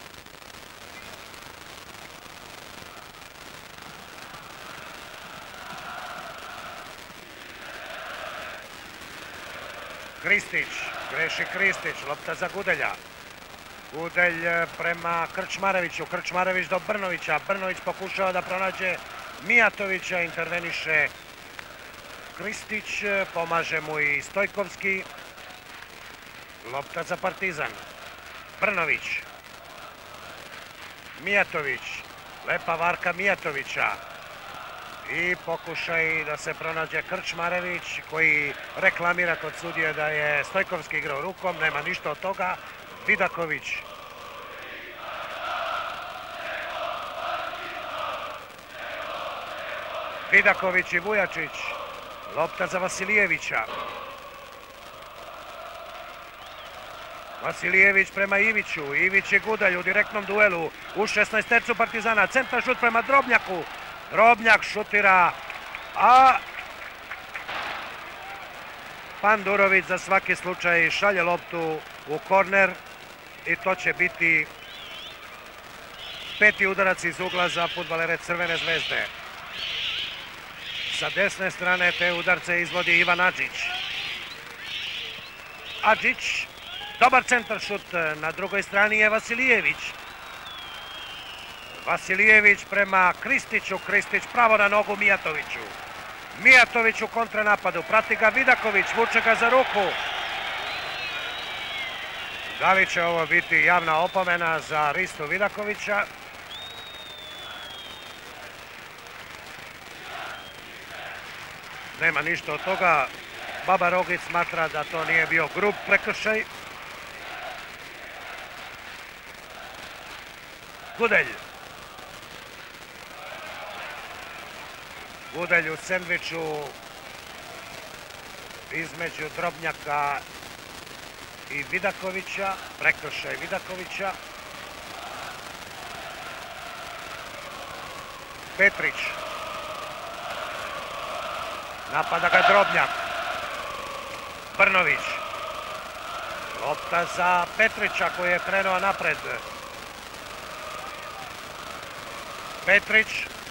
Kristić, greši Kristić, lopta za Gudelja. Gudelj prema Krčmareviću, Krčmarević do Brnovića, Brnović pokušava da pronađe Mijatovića, interveniše Kristić, pomaže mu i Stojkovski. Lopta za Partizan. Brnović. Mijatović. Lepa varka Mijatovića. I pokušaj da se pronađe Krčmarević, koji reklamira kod sudije da je Stojkovski igrao rukom, nema ništa od toga. Vidaković. Vidaković i Vujačić. Lopta za Vasilijevića. Vasilijević prema Iviću. Ivić i Gudalj u direktnom duelu u 16-tercu Partizana. Centar šut prema Drobnjaku. Drobnjak šutira, a Pandurović za svaki slučaj šalje loptu u korner i to će biti 5. udarac iz ugla za fudbalere Crvene zvezde. Sa desne strane te udarce izvodi Ivan Adžić. Adžić, dobar centar šut, na drugoj strani je Vasilijević. Vasilijević prema Kristiću, Kristić pravo na nogu Mijatoviću. Mijatović u kontranapadu, prati ga Vidaković, vuče ga za ruku. Da li će ovo biti javna opomena za Ristu Vidakovića? Nema ništa od toga. Baba Rogić smatra da to nije bio grub prekršaj. Gudelj. Gudelj u sendviču između Drobnjaka i Vidakovića. Prekršaj Vidakovića. Petrić. Napada ga Drobnjak. Brnović. Lopta za Petrića koji je krenuo napred. Petrić.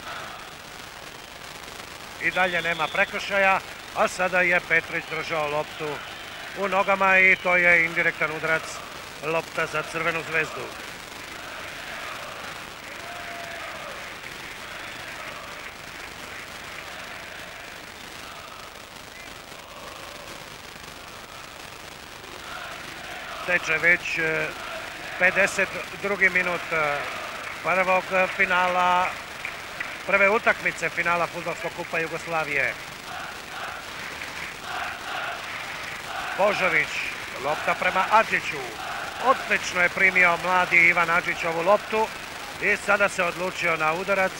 I dalje nema prekršaja, a sada je Petrić držao loptu u nogama i to je indirektan udarac, lopta za Crvenu zvezdu. Teče već 52. minut prvog finala, prve utakmice finala Fudbalskog kupa Jugoslavije. Božović, lopta prema Adžiću. Odlično je primio mladi Ivan Adžić ovu loptu i sada se odlučio na udarac.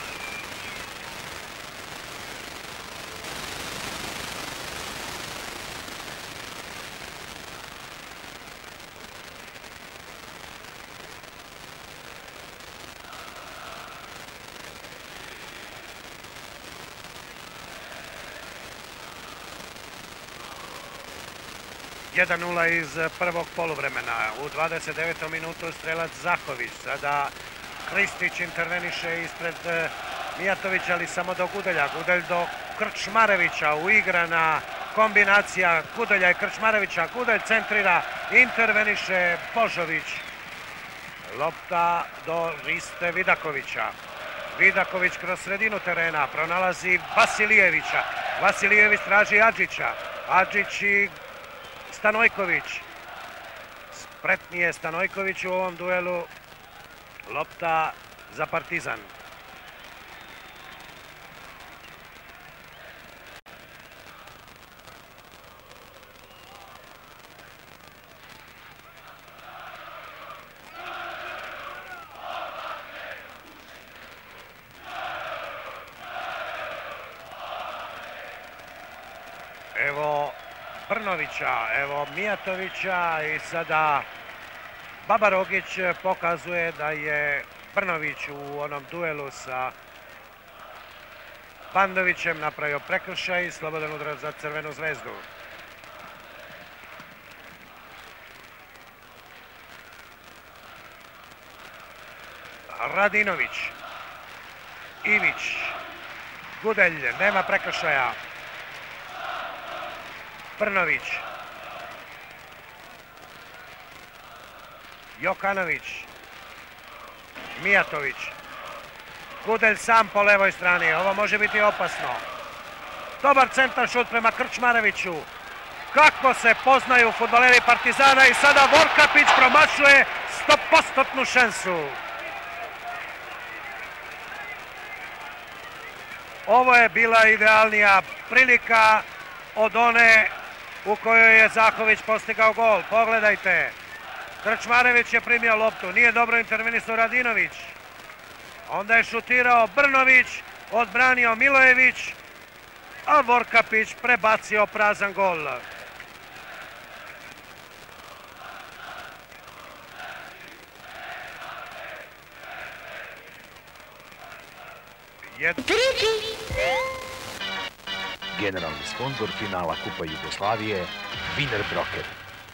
Jedan 0 iz prvog poluvremena. U 29. minutu strelac Zahović. Sada Kristić interveniše ispred Mijatovića, ali samo do Gudelja. Gudelj do Krčmarevića. Uigrana kombinacija Gudelja i Krčmarevića. Gudelj centrira, interveniše Božović. Lopta do Riste Vidakovića. Vidaković kroz sredinu terena pronalazi Vasilijevića. Vasilijević traži Adžića. Adžić i Stanojković. Spretnije Stanojković u ovom duelu. Lopta za Partizan. Evo Brnovića, evo Mijatovića i sada Baba Rogić pokazuje da je Brnović u onom duelu sa Pandovićem napravio prekršaj i slobodan udarac za Crvenu zvezdu. Radinović, Ivić, Gudelj, nema prekršaja. Brnović, Jokanović, Mijatović, Gudelj sam po levoj strani, ovo može biti opasno. Dobar centar šut prema Krčmareviću. Kako se poznaju fudbaleri Partizana i sada Vorkapić promašuje 100% šansu. Ovo je bila idealnija prilika od one u kojoj je Zahović postigao gol. Pogledajte. Krčmarević je primio loptu. Nije dobro intervenisao Radinović. Onda je šutirao Brnović. odbranio Milojević, a Vorkapić prebacio prazan gol. Generalni sponzor finala Kupa Jugoslavije, Wiener Broker.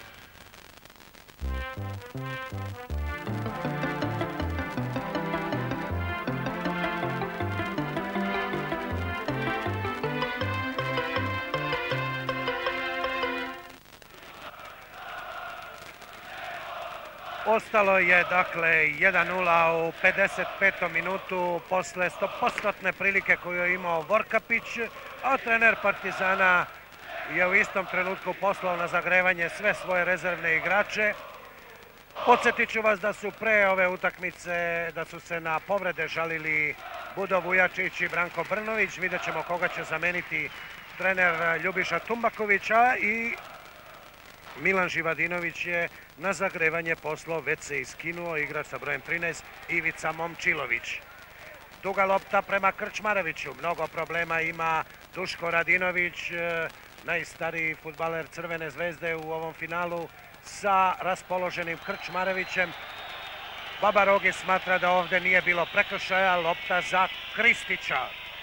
Ostalo je, dakle, 1:0 u 55. minutu posle 100% prilike koju je imao Vorkapić, a trener Partizana je u istom trenutku poslao na zagrevanje sve svoje rezervne igrače. Podsjetit ću vas da su pre ove utakmice, da su se na povrede žalili Budo Vujačić i Branko Brnović. Vidjet ćemo koga će zameniti trener Ljubiša Tumbakovića i Milan Živadinović je na zagrevanje poslao, već se iskinuo igrač sa brojem 13 Ivica Momčilović. Duga lopta prema Krčmareviću, mnogo problema ima Duško Radinović, najstariji fudbaler Crvene zvezde u ovom finalu sa raspoloženim Krčmarevićem. Baba Rogi smatra da ovdje nije bilo prekršaja, lopta za Kristića.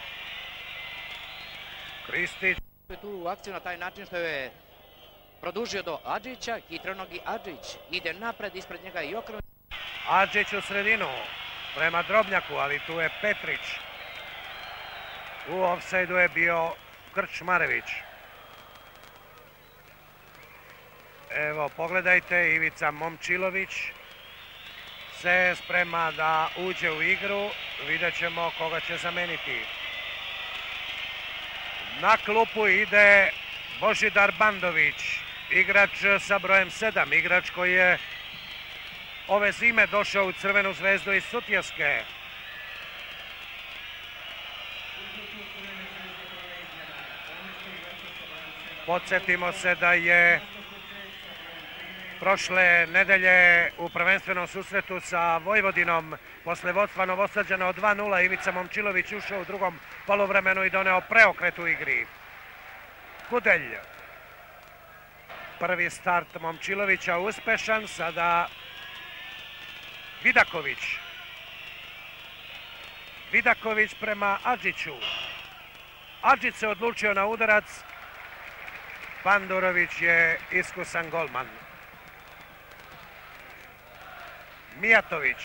Kristić tu u akciju na taj način što je produžio do Adžića, hitronogi Adžić ide napred, ispred njega i Jokanović. Adžić u sredinu, prema Drobnjaku, ali tu je Petrić. U ofsajdu je bio Krčmarević. Evo, pogledajte, Ivica Momčilović se sprema da uđe u igru. Vidjet ćemo koga će zameniti. Na klupu ide Božidar Bandović, igrač sa brojem 7, igrač koji je ove zime došao u Crvenu zvezdu iz Sutjeske. Podsjetimo se da je prošle nedelje u prvenstvenom susretu sa Vojvodinom posle vodstva Novosađana od 2:0 Ivica Momčilović ušao u drugom poluvremenu i doneo preokret u igri. Kudelj. Prvi start Momčilovića uspešan, sada Vidaković. Vidaković prema Adžiću. Adžić se odlučio na udarac. Pandurović je iskusan golman. Mijatović.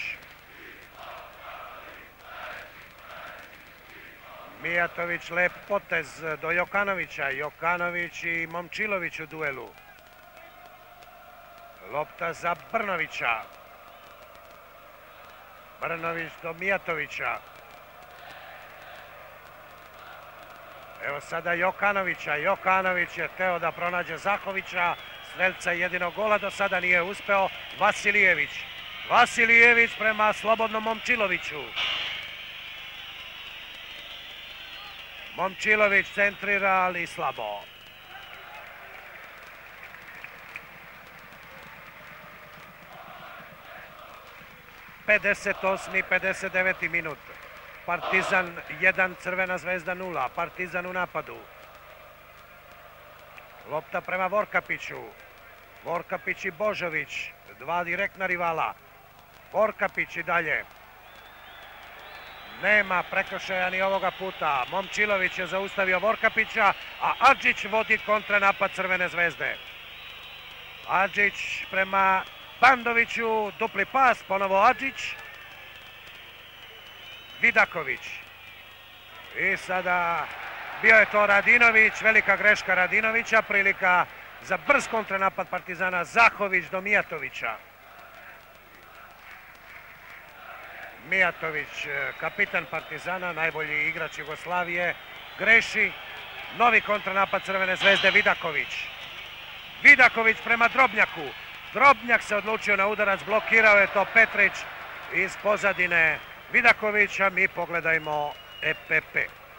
Mijatović, lep potez do Jokanovića. Jokanović i Momčilović u duelu. Lopta za Brnovića. Brnović do Mijatovića. Evo sada Jokanovića. Jokanović je teo da pronađe Zahovića. Strelca jedinog gola do sada nije uspeo. Vasilijević. Vasilijević prema slobodnom Momčiloviću. Momčilović centrira, ali slabo. ...58. 59. minut. Partizan 1, Crvena zvezda 0. Partizan u napadu. Lopta prema Vorkapiću. Vorkapić i Božović. Dva direktna rivala. Vorkapić i dalje. Nema prekršaja ni ovoga puta. Momčilović je zaustavio Vorkapića, a Adžić vodi kontranapad Crvene zvezde. Adžić prema Bandoviću, dupli pas, ponovo Adžić. Vidaković. I sada bio je to Radinović, velika greška Radinovića, prilika za brz kontranapad Partizana. Zahović do Mijatovića. Mijatović, kapitan Partizana, najbolji igrač Jugoslavije, greši. Novi kontranapad Crvene zvezde, Vidaković. Vidaković prema Drobnjaku. Drobnjak se odlučio na udarac, blokirao je to Petrić iz pozadine Vidakovića. Mi pogledajmo EPP.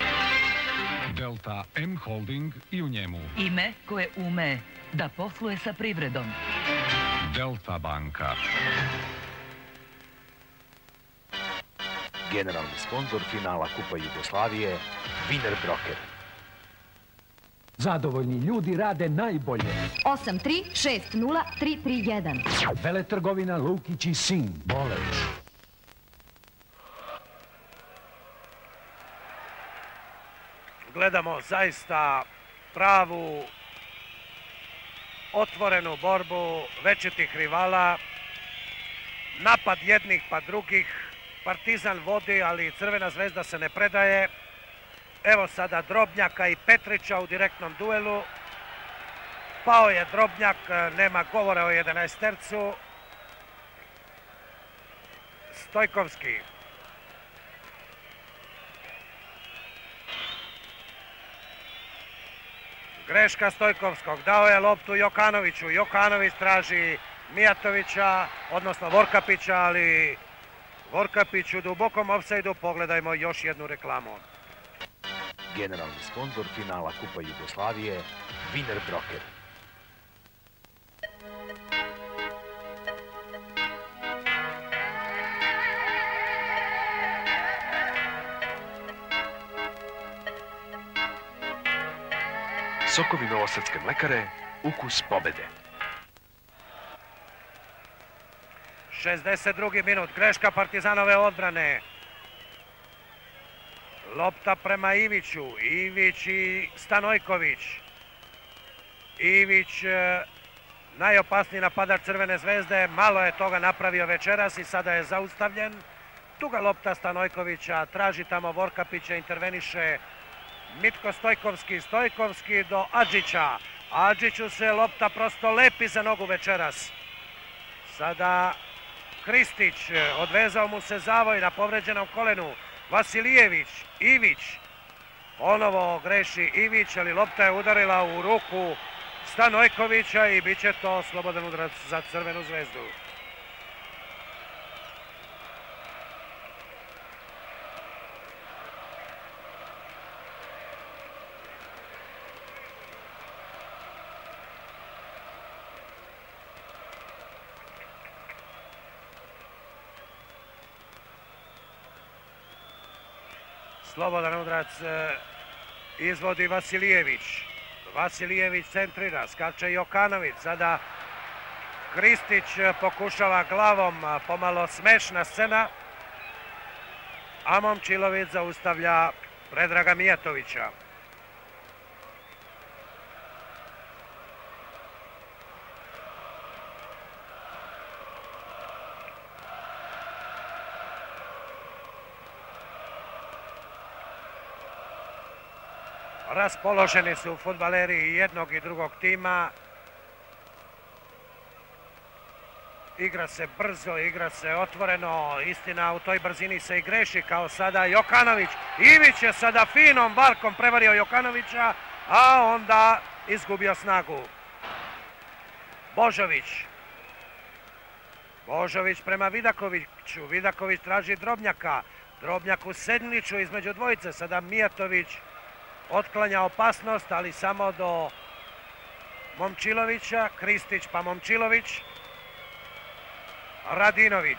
Delta M Holding i u njemu. Ime koje ume da posluje sa privredom. Delta banka. Generalni sponzor finala Kupa Jugoslavije, Wiener Broker. Zadovoljni ljudi rade najbolje. 8360-331. Veletrgovina Lukić i sin, Boleč. Gledamo zaista pravu otvorenu borbu večitih rivala. Napad jednih pa drugih. Partizan vodi, ali Crvena zvezda se ne predaje. Evo sada Drobnjaka i Petrića u direktnom duelu. Pao je Drobnjak, nema govora o 11-tercu. Stojkovski. Greška Stojkovskog, dao je loptu Jokanoviću. Jokanović traži Mijatovića, odnosno Vorkapića, ali Vorkapić u dubokom ofsajdu. Pogledajmo još jednu reklamu. Generalni sponzor finala Kupa Jugoslavije, Wiener Broker. Sokovi Novosadske mlekare, ukus pobede. 62. minut, greška Partizanove odbrane. Lopta prema Iviću, Ivić i Stanojković. Ivić, najopasniji napadač Crvene zvezde, malo je toga napravio večeras i sada je zaustavljen. Duga lopta Stanojkovića, traži tamo Vorkapića, interveniše Mitko Stojkovski, Stojkovski do Adžića. Adžiću se lopta prosto lepi za nogu večeras. Sada Kristić, odvezao mu se zavoj na povređenom kolenu. Vasilijević, Ivić, ponovo greši Ivić, ali lopta je udarila u ruku Stanojkovića i bit će to slobodan udarac za Crvenu zvezdu. Slobodan udarac izvodi Vasilijević. Vasilijević centrira, skače Jokanović. Sada Kristić pokušava glavom, pomalo smešna scena. A Momčilović zaustavlja Predraga Mijatovića. Raspoloženi su fudbaleri jednog i drugog tima. Igra se brzo, igra se otvoreno. Istina, u toj brzini se i greši kao sada Jokanović. Ivić je sada finom varkom prevario Jokanovića, a onda izgubio snagu. Božović. Božović prema Vidakoviću. Vidaković traži Drobnjaka. Drobnjak u sedmniču između dvojice. Sada Mijatović otklanja opasnost, ali samo do Momčilovića. Kristić pa Momčilović. Radinović.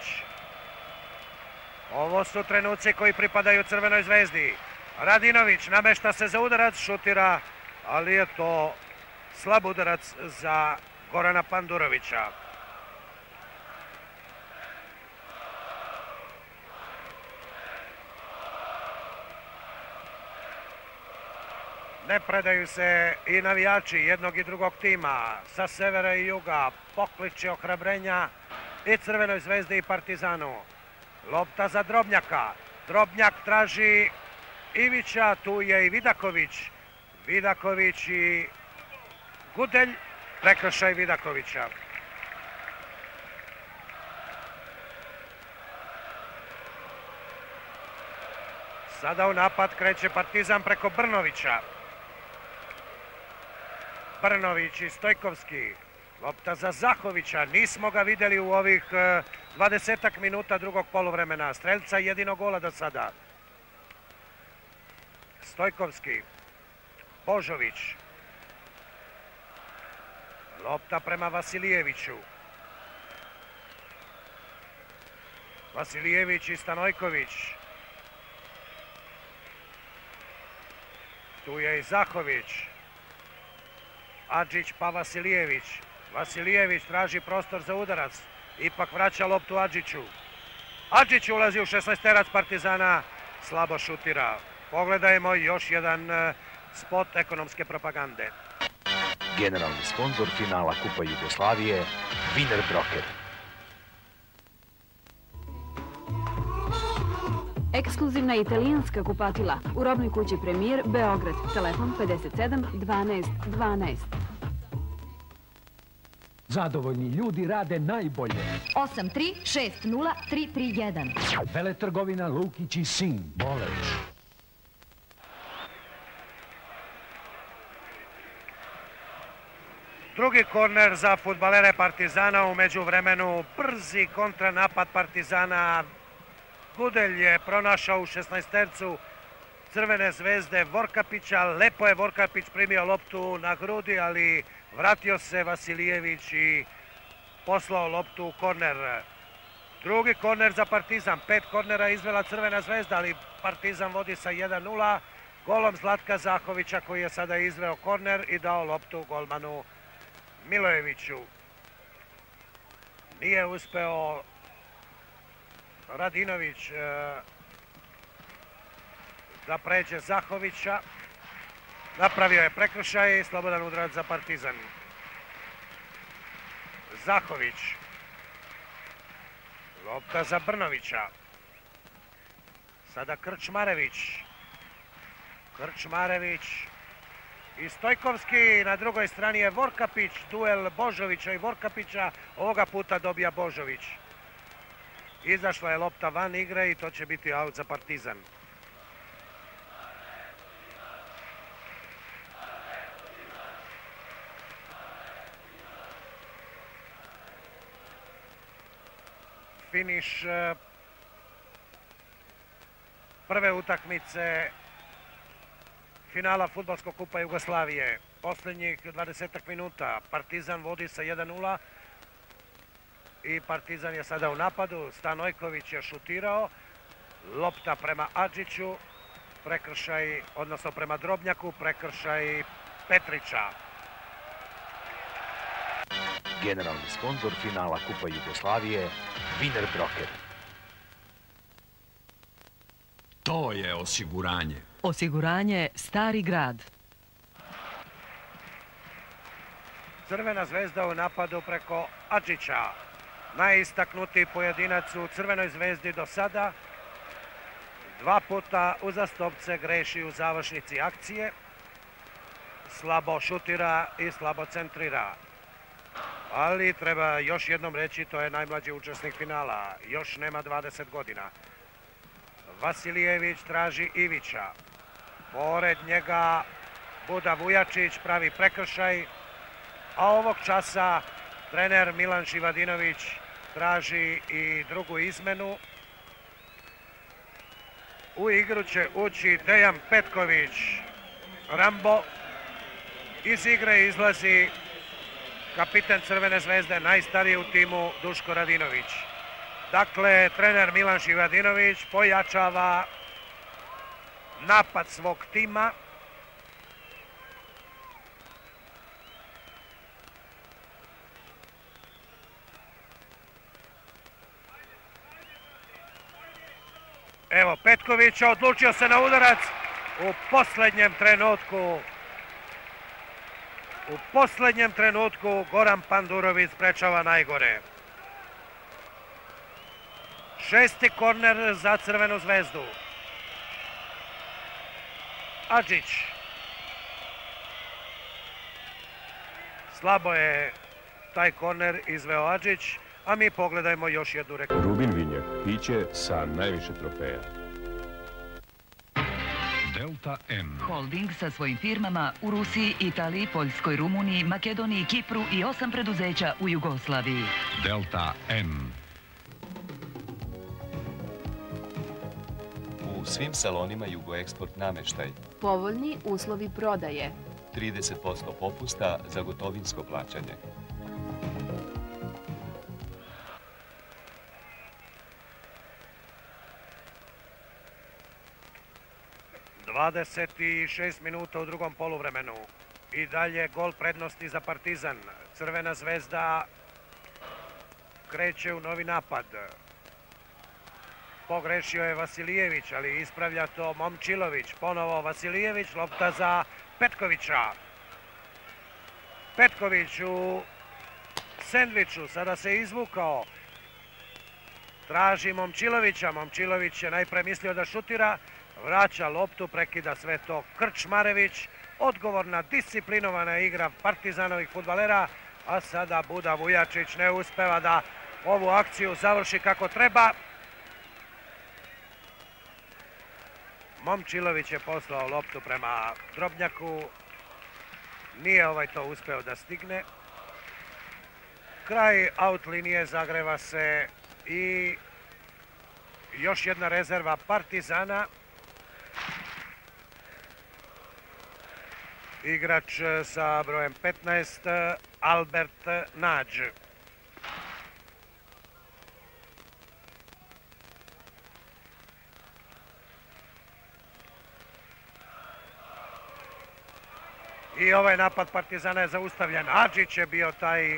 Ovo su trenuci koji pripadaju Crvenoj zvezdi. Radinović namešta se za udarac, šutira, ali je to slab udarac za Gorana Pandurovića. Ne predaju se i navijači jednog i drugog tima sa severa i juga. Pokliči ohrabrenja i Crvenoj zvezdi i Partizanu. Lopta za Drobnjaka. Drobnjak traži Ivića, tu je i Vidaković. Vidaković i Gudelj, prekršaj Vidakovića. Sada u napad kreće Partizan preko Brnovića. Brnović i Stojkovski. Lopta za Zahovića. Nismo ga vidjeli u ovih 20 minuta drugog poluvremena. Strelca jedinog gola do sada. Stojkovski. Božović. Lopta prema Vasilijeviću. Vasilijević i Stanojković. Tu je i Zahović. Adžić pa Vasilijević. Vasilijević traži prostor za udarac. Ipak vraća loptu Adžiću. Adžić ulazi u 16-terac Partizana. Slabo šutira. Pogledajmo još jedan spot ekonomske propagande. Generalni sponzor finala Kupa Jugoslavije, Wiener Broker. Ekskluzivna italijanska kupatila u robnoj kući Premijer, Beograd. Telefon 57 12 12. Zadovoljni ljudi rade najbolje. 8360 331. Veletrgovina Lukić i Sin, Boleč. Drugi korner za fudbalere Partizana, u međuvremenu brzi kontranapad Partizana. Gudelj je pronašao u 16-tercu Crvene zvezde Vorkapića. Lepo je Vorkapić primio loptu na grudi, ali vratio se Vasilijević i poslao loptu u korner. Drugi korner za Partizan. 5 kornera izvela Crvena zvezda, ali Partizan vodi sa 1-0 golom Zlatka Zahovića, koji je sada izveo korner i dao loptu golmanu Milojeviću. Nije uspeo Radinović da pređe Zahovića. Napravio je prekršaj i slobodan udarac za Partizan. Zahović. Lopta za Brnovića. Sada Krčmarević. Krčmarević i Stojkovski. Na drugoj strani je Vorkapić. Duel Božovića i Vorkapića. Ovoga puta dobija Božović. Izašla je lopta van igre i to će biti aut za Partizan. Finiš prve utakmice finala Fudbalskog kupa Jugoslavije. Posljednjih 20 minuta Partizan vodi sa 1-0 i Partizan je sada u napadu. Stanojković je šutirao. Lopta prema Adžiću. Prekršaj, odnosno prema Drobnjaku, prekršaj Petrića. Generalni sponzor finala Kupa Jugoslavije, Wiener Broker. To je osiguranje. Osiguranje Stari grad. Crvena zvezda u napadu preko Adžića. Najistaknutiji pojedinac u Crvenoj zvezdi do sada. 2 puta uzastopce greši u završnici akcije. Slabo šutira i slabo centrira. Ali treba još jednom reći, to je najmlađi učesnik finala. Još nema 20 godina. Vasilijević traži Ivića. Pored njega Buda Vujačić pravi prekršaj. A ovog časa trener Milan Šivadinović traži i drugu izmenu. U igru će ući Dejan Petković. Rambo. Iz igre izlazi kapiten Crvene zvezde, najstariji u timu, Duško Radinović. Dakle, trener Milan Šivadinović pojačava napad svog tima. Evo, Petković odlučio se na udarac u posljednjem trenutku. U posljednjem trenutku Goran Pandurović sprečava najgore. 6. korner za Crvenu zvezdu. Adžić. Slabo je taj korner izveo Adžić, a mi pogledajmo još jednu reklamu. Rubin vinjak, piće sa najviše trofeja. Delta M. Holding sa svojim firmama u Rusiji, Italiji, Poljskoj, Rumuniji, Makedoniji, Kipru i 8 preduzeća u Jugoslaviji. Delta M. U svim salonima Jugoeksport namještaj. Povoljni uslovi prodaje. 30% popusta za gotovinsko plaćanje. 26 minuta u drugom poluvremenu. I dalje gol prednosti za Partizan. Crvena zvezda kreće u novi napad. Pogrešio je Vasilijević, ali ispravlja to Momčilović. Ponovo Vasilijević, lopta za Petkovića. Petković u sendviču, sada se izvukao. Traži Momčilovića. Momčilović je najpre mislio da šutira. Vraća loptu, prekida sve to Krčmarević. Odgovorna, disciplinovana igra Partizanovih fudbalera. A sada Buda Vujačić ne uspeva da ovu akciju završi kako treba. Momčilović je poslao loptu prema Drobnjaku. Nije ovaj to uspeo da stigne. Kraj out linije, zagreva se i još jedna rezerva Partizana. Igrač sa brojem 15, Albert Nađ. I ovaj napad Partizana je zaustavljen. Adžić je bio taj,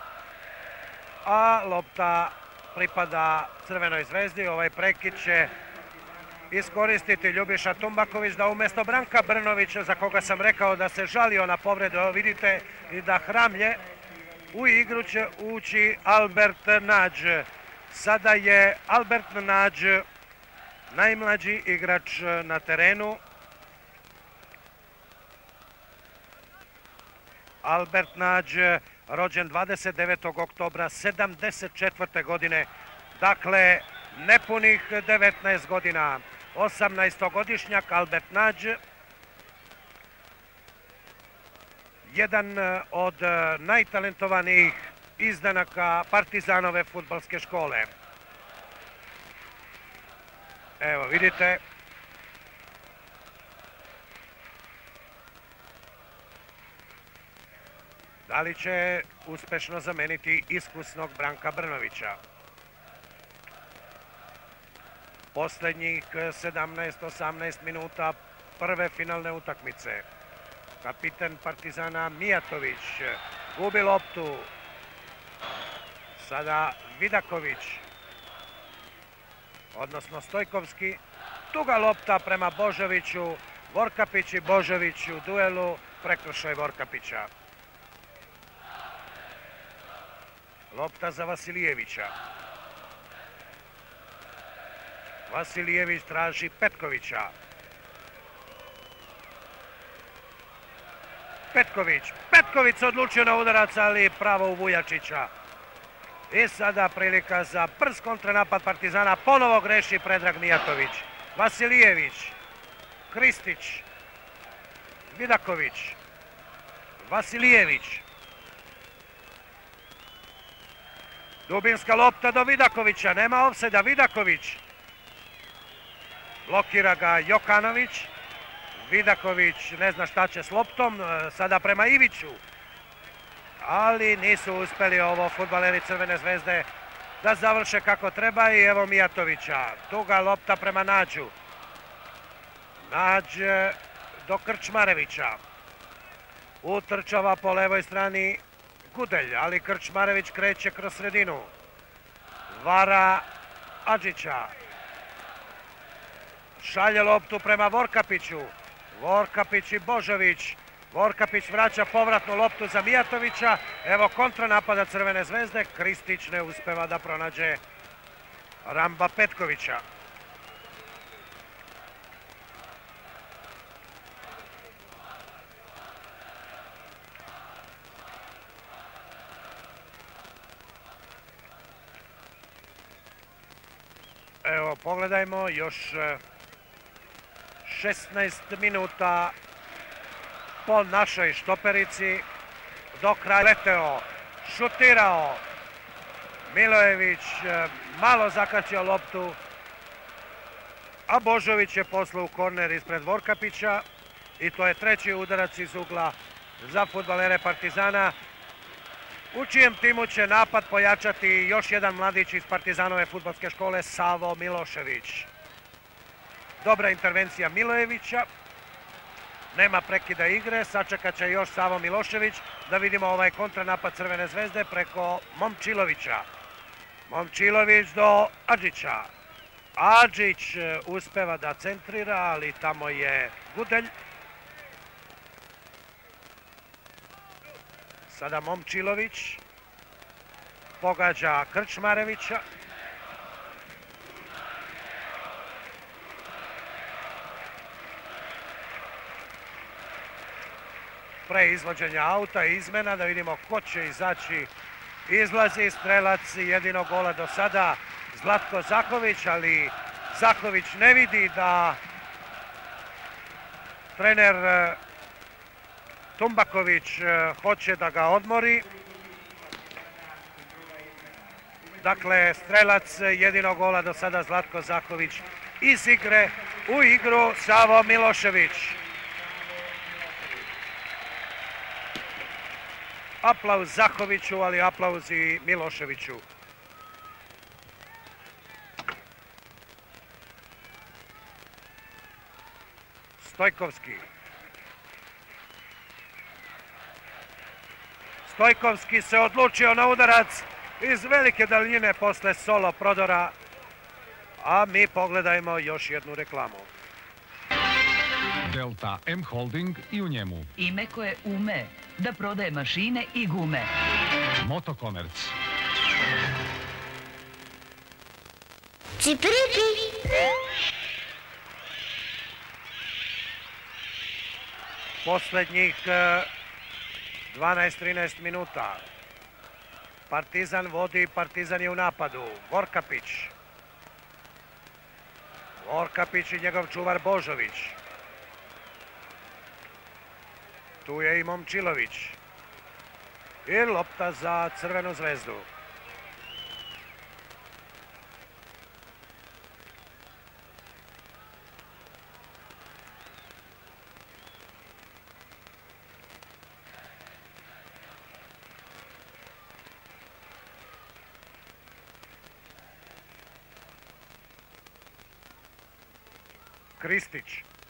a lopta pripada Crvenoj zvezdi. Ovaj prekid će iskoristiti Ljubiša Tumbaković da umjesto Branka Brnovića, za koga sam rekao da se žalio na povredu, vidite i da hramlje, u igru će ući Albert Nađ. Sada je Albert Nađ najmlađi igrač na terenu. Albert Nađ, rođen 29. oktobra 1974. godine, dakle nepunih 19 godina. 18-godišnjak Albert Nađ, jedan od najtalentovanijih izdanaka Partizanove fudbalske škole. Evo vidite. Da li će uspešno zameniti iskusnog Branka Brnovića? Posljednjih 17-18 minuta prve finalne utakmice. Kapiten Partizana Mijatović gubi loptu. Sada Vidaković, odnosno Stojkovski. Duga lopta prema Božoviću. Vorkapić i Božović u duelu, prekršaj Vorkapića. Lopta za Vasilijevića. Vasilijević traži Petkovića. Petković se odlučio na udarac, ali pravo u Vujačića. I sada prilika za brz kontranapad Partizana. Ponovo greši Predrag Mijatović. Vasilijević, Kristić, Vidaković, Vasilijević. Dubinska lopta do Vidakovića, nema ofsajda, Vidaković. Blokira ga Jokanović. Vidaković ne zna šta će s loptom, sada prema Iviću. Ali nisu uspeli ovo fudbaleri Crvene zvezde da završe kako treba i evo Mijatovića. Duga lopta prema Nađu. Nađ do Krčmarevića. Utrčava po levoj strani Gudelj, ali Krčmarević kreće kroz sredinu. Vara Adžića. Šalje loptu prema Vorkapiću. Vorkapić i Božović. Vorkapić vraća povratnu loptu za Mijatovića. Evo kontranapada Crvene zvezde. Kristić ne uspeva da pronađe Ramba Petkovića. Evo, pogledajmo, još 16 minuta po našoj štoperici. Do kraja leteo, šutirao. Milojević malo zakačio loptu, a Božović je poslao u korner ispred Vorkapića. I to je treći udarac iz ugla za fudbalere Partizana, u čijem timu će napad pojačati još jedan mladić iz Partizanove fudbalske škole, Savo Milošević. Dobra intervencija Milojevića. Nema prekida igre, sačekat će još Savo Milošević da vidimo ovaj kontranapad Crvene zvezde preko Momčilovića. Momčilović do Adžića. Adžić uspeva da centrira, ali tamo je Gudelj. Sada Momčilović pogađa Krčmarevića. Pre izvođenja auta i izmena da vidimo ko će izaći. Izlazi strelac jedinog gola do sada Zlatko Zahović, ali Zahović ne vidi da trener Tumbaković hoće da ga odmori. Dakle, strelac jedinog gola do sada Zlatko Zahović iz igre u igru Savo Milošević. Aplauz Zahoviću, ali aplauz i Miloševiću. Stojkovski. Stojkovski se odlučio na udarac iz velike daljine posle solo prodora. A mi pogledajmo još jednu reklamu. Delta M Holding i u njemu. Ime koje ume da prodaje mašine i gume. Motokomerc. Cipripi. Poslednjih 12-13 minuta. Partizan vodi, Partizan je u napadu. Vorkapić. Vorkapić i njegov čuvar Božović. Tu je i Momčilović. I lopta za Crvenu zvezdu. Kristić.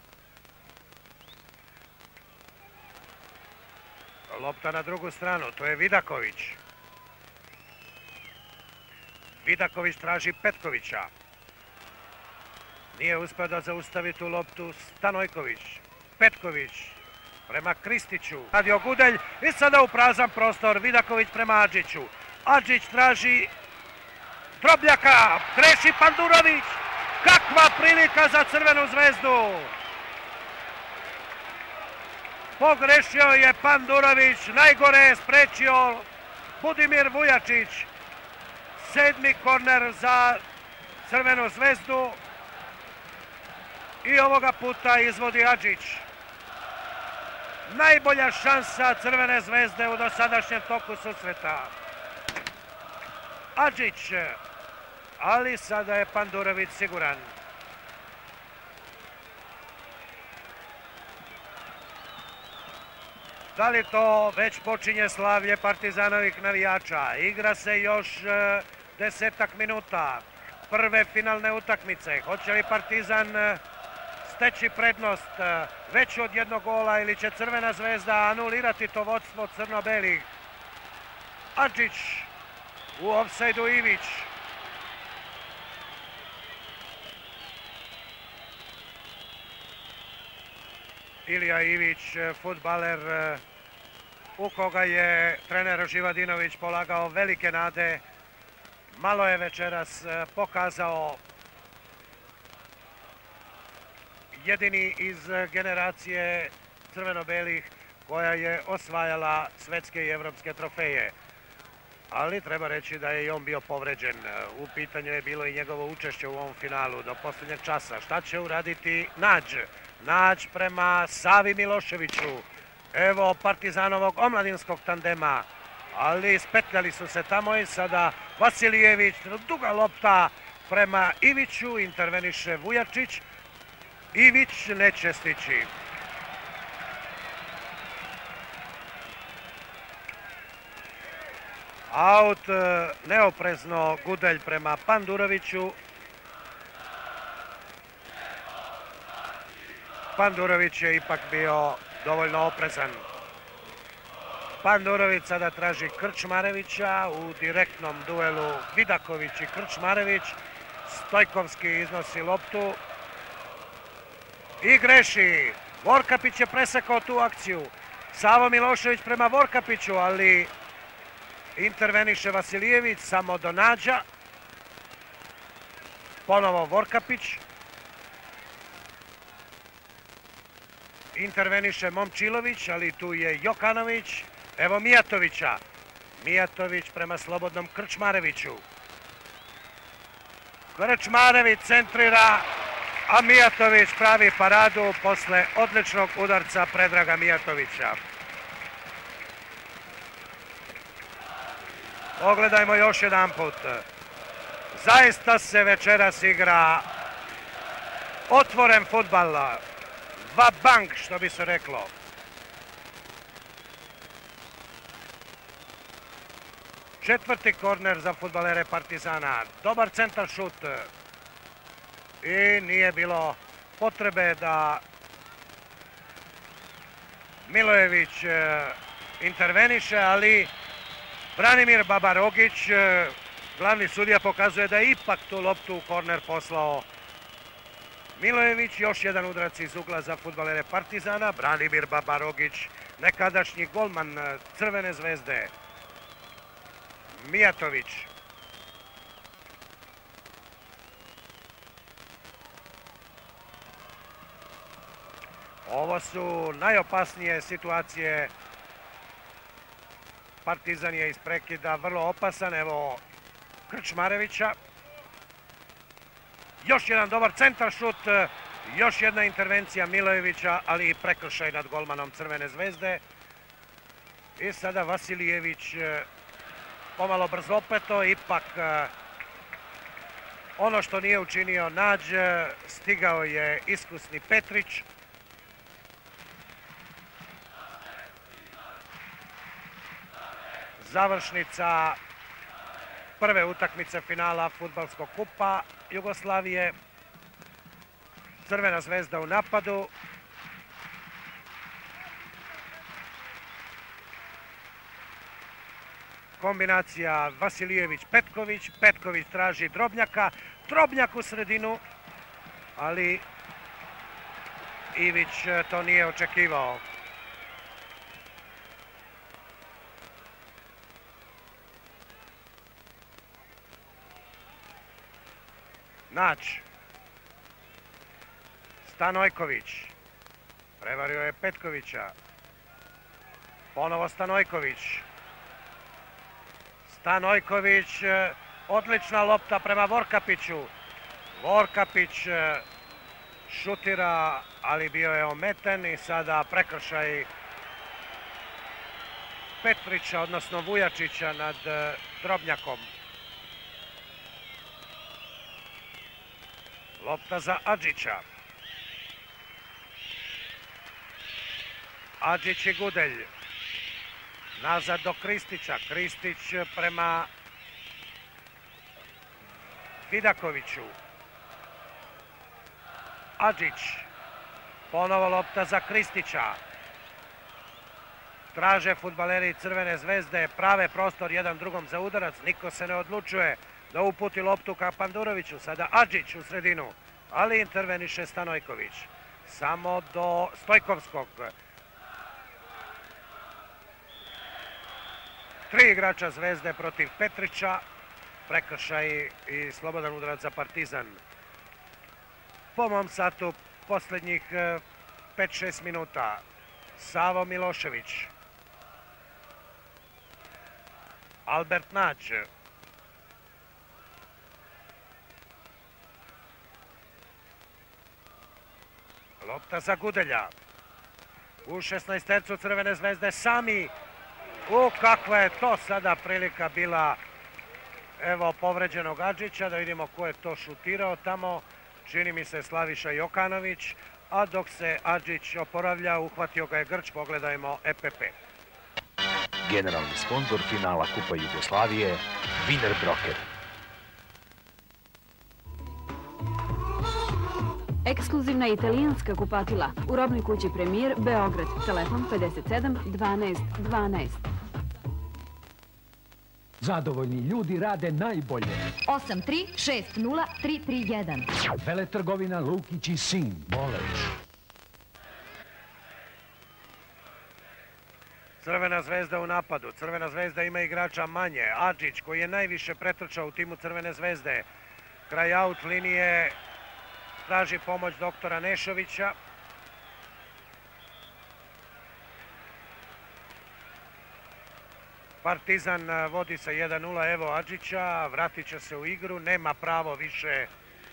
Lopta na drugu stranu, to je Vidaković. Vidaković traži Petkovića. Nije uspeo da zaustavi tu loptu Stanojković. Petković prema Kristiću. Radio Gudelj i sada u prazan prostor Vidaković prema Adžiću. Adžić traži Drobljaka, greši Pandurović. Kakva prilika za Crvenu zvezdu! Pogrešio je Pandurović, najgore je sprečio Budimir Vujačić. 7. korner za Crvenu zvezdu i ovoga puta izvodi Adžić. Najbolja šansa Crvene zvezde u dosadašnjem toku susreta. Adžić, ali sada je Pandurović siguran. Da li to već počinje slavlje Partizanovih navijača? Igra se još 10 minuta prve finalne utakmice. Hoće li Partizan steći prednost veću od jednog gola ili će Crvena zvezda anulirati to vodstvo crno-belih? Adžić, u ofsajdu Ivić. Ilija Ivić, fudbaler u koga je trener Živadinović polagao velike nade. Malo je večeras pokazao, jedini iz generacije crveno-belih koja je osvajala svetske i evropske trofeje. Ali treba reći da je i on bio povređen. U pitanju je bilo i njegovo učešće u ovom finalu do posljednjeg časa. Šta će uraditi Nađ? Nađ prema Savi Miloševiću. Evo Partizanovog omladinskog tandema. Ali spetljali su se tamo i sada Vasilijević. Duga lopta prema Iviću. Interveniše Vujačić. Ivić neće stići. Aut, neoprezno Gudelj prema Panduroviću. Pandurović je ipak bio dovoljno oprezan. Pandurović sada traži Krčmarevića u direktnom duelu Vidaković i Krčmarević. Stojkovski iznosi loptu i greši. Vorkapić je presekao tu akciju. Savo Milošević prema Vorkapiću, ali interveniše Vasilijević samo do Nađa. Ponovo Vorkapić. Interveniše Momčilović, ali tu je Jokanović. Evo Mijatovića. Mijatović prema slobodnom Krčmareviću. Krčmarević centrira, a Mijatović pravi paradu posle odličnog udarca Predraga Mijatovića. Pogledajmo još jedan put. Zaista se večeras igra otvoren fudbal. Va bank, što bi se reklo. Četvrti korner za fudbalere Partizana. Dobar centar šut. I nije bilo potrebe da Milojević interveniše, ali Branimir Babarogić, glavni sudija, pokazuje da je ipak tu loptu u korner poslao Milojević. Još jedan udarac iz ugla za fudbalere Partizana. Branimir Babarogić, nekadašnji golman Crvene zvezde. Mijatović. Ovo su najopasnije situacije. Partizan je iz prekida vrlo opasan. Evo Krčmarevića. Još jedan dobar centar šut. Još jedna intervencija Milojevića, ali i prekršaj nad golmanom Crvene zvezde. I sada Vasilijević pomalo brzopeto, ipak ono što nije učinio Nađ, stigao je iskusni Petrić. Završnica prve utakmice finala Fudbalskog kupa Jugoslavije. Crvena zvezda u napadu. Kombinacija Vasilijević-Petković. Petković traži Drobnjaka. Drobnjak u sredinu, ali Ivić to nije očekivao. Nađ. Stanojković. Prevario je Petkovića. Ponovo Stanojković. Stanojković, odlična lopta prema Vorkapiću. Vorkapić šutira, ali bio je ometen i sada prekršaj Petrića, odnosno Vujačića nad Drobnjakom. Lopta za Adžića. Adžić i Gudelj. Nazad do Kristića. Kristić prema Vidakoviću. Adžić. Ponovo lopta za Kristića. Traže fudbaleri Crvene zvezde, prave prostor jedan drugom za udarac. Niko se ne odlučuje da uputi loptu ka Panduroviću. Sada Adžić u sredinu, ali interveniše Stanojković. Samo do Stojkovskog. 3 igrača Zvezde protiv Petrića. Prekršaj i slobodan udarac za Partizan. Po mom satu posljednjih 5-6 minuta. Savo Milošević. Albert Nađ. Lopta za Gudelja. U 16-tercu Crvene zvezde sami. Kakva je to sada prilika bila. Evo povređenog Adžića, da vidimo ko je to šutirao tamo. Čini mi se Slaviša Jokanović, a dok se Adžić oporavlja, uhvatio ga je Grč. Pogledajmo EPP. Generalni sponzor finala Kupa Jugoslavije, Wiener Broker. Ekskluzivna italijanska kupatila u robnoj kući Premijer, Beograd. Telefon 57 12 12. Zadovoljni ljudi rade najbolje. 8360 331. Veletrgovina Lukić i sin, Boleč. Crvena zvezda u napadu. Crvena zvezda ima igrača manje. Adžić koji je najviše pretrčao u timu Crvene zvezde. Kraj aut linije traži pomoć doktora Nešovića. Partizan vodi sa 1-0, evo Adžića, vratit će se u igru, nema pravo više.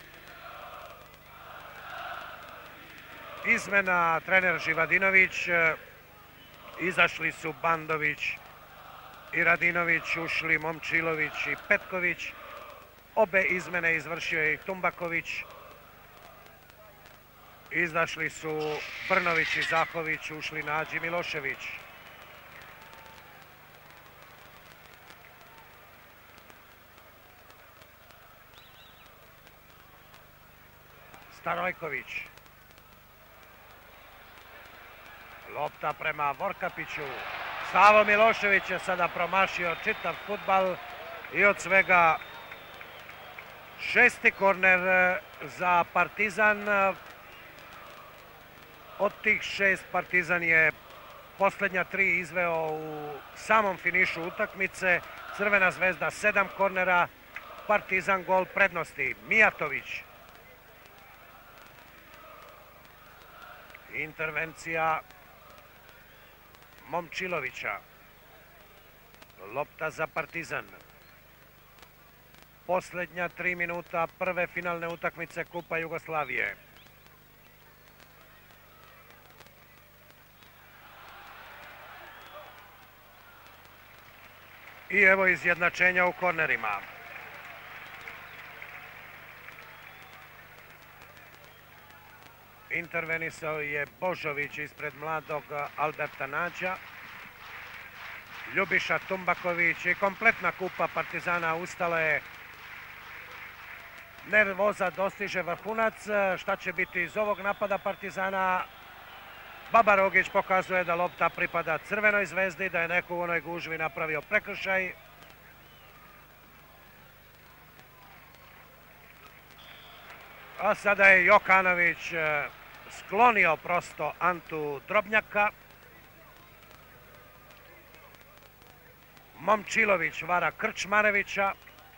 Izmena, trener Živadinović, izašli su Bandović i Radinović, ušli Momčilović i Petković. Obe izmene izvršio je i Tumbaković. Izašli su Brnović i Zahović, ušli Nađi Milošević. Starojković. Lopta prema Vorkapiću. Savo Milošević je sada promašio čitav fudbal i od svega 6. korner za Partizan. Od tih 6 Partizan je posljednja 3 izveo u samom finišu utakmice. Crvena zvezda 7 kornera, Partizan gol prednosti. Mijatović. Intervencija Momčilovića. Lopta za Partizan. Posljednja 3 minuta prve finalne utakmice Kupa Jugoslavije. I evo izjednačenja u kornerima. Intervenisao je Božović ispred mladog Alberta Nađa. Ljubiša Tumbaković i kompletna kupa Partizana ustala je. Nervoza dostiže vrhunac. Šta će biti iz ovog napada Partizana? Baba Rogić pokazuje da lopta pripada Crvenoj zvezdi, da je neko u onoj gužvi napravio prekršaj. A sada je Jokanović sklonio prosto Antu Drobnjaka. Momčilović vara Krčmarevića.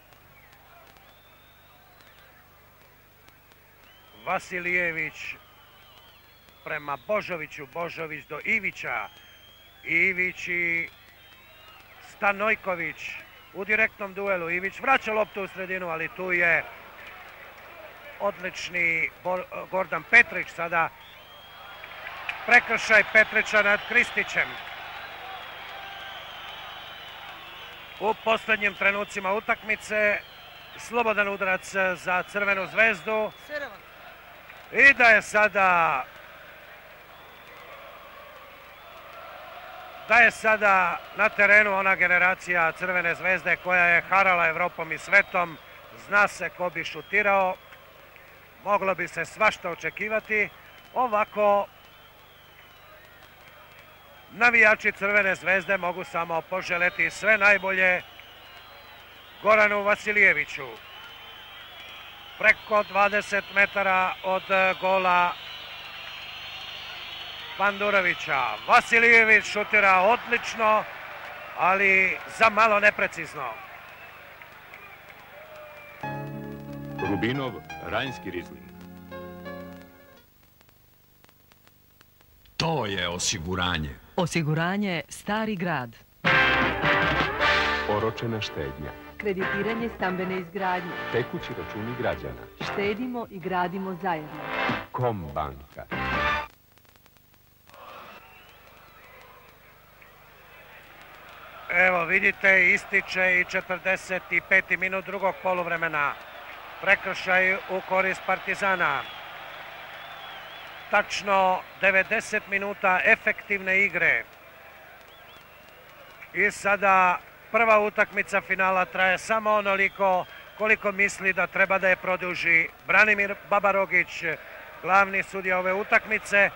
Vasilijević prema Božoviću, Božović do Ivića. Ivić i Stanojković u direktnom duelu. Ivić vraća loptu u sredinu, ali tu je odlični Gordan Petrić sada. Prekršaj Petrića nad Kristićem. U posljednjim trenucima utakmice slobodan udarac za Crvenu zvezdu. I da je sada na terenu ona generacija Crvene zvezde koja je harala Evropom i svetom. Zna se ko bi šutirao. Moglo bi se svašta očekivati. Ovako navijači Crvene zvezde mogu samo poželeti sve najbolje Goranu Vasilijeviću. Preko 20 metara od gola Pandurovića. Vasilijević šutira odlično, ali za malo neprecizno. Rubinov, Rajnski Rizling. To je osiguranje. Osiguranje Stari grad. Oročena štednja. Kreditiranje stambene izgradnje. Tekući računi građana. Štedimo i gradimo zajedno. Kombanka. Evo vidite, ističe i 45. minut drugog poluvremena. Prekršaj u korist Partizana. Tačno 90 minuta efektivne igre. I sada prva utakmica finala traje samo onoliko koliko misli da treba da je produži Branimir Babarogić, glavni sudija ove utakmice.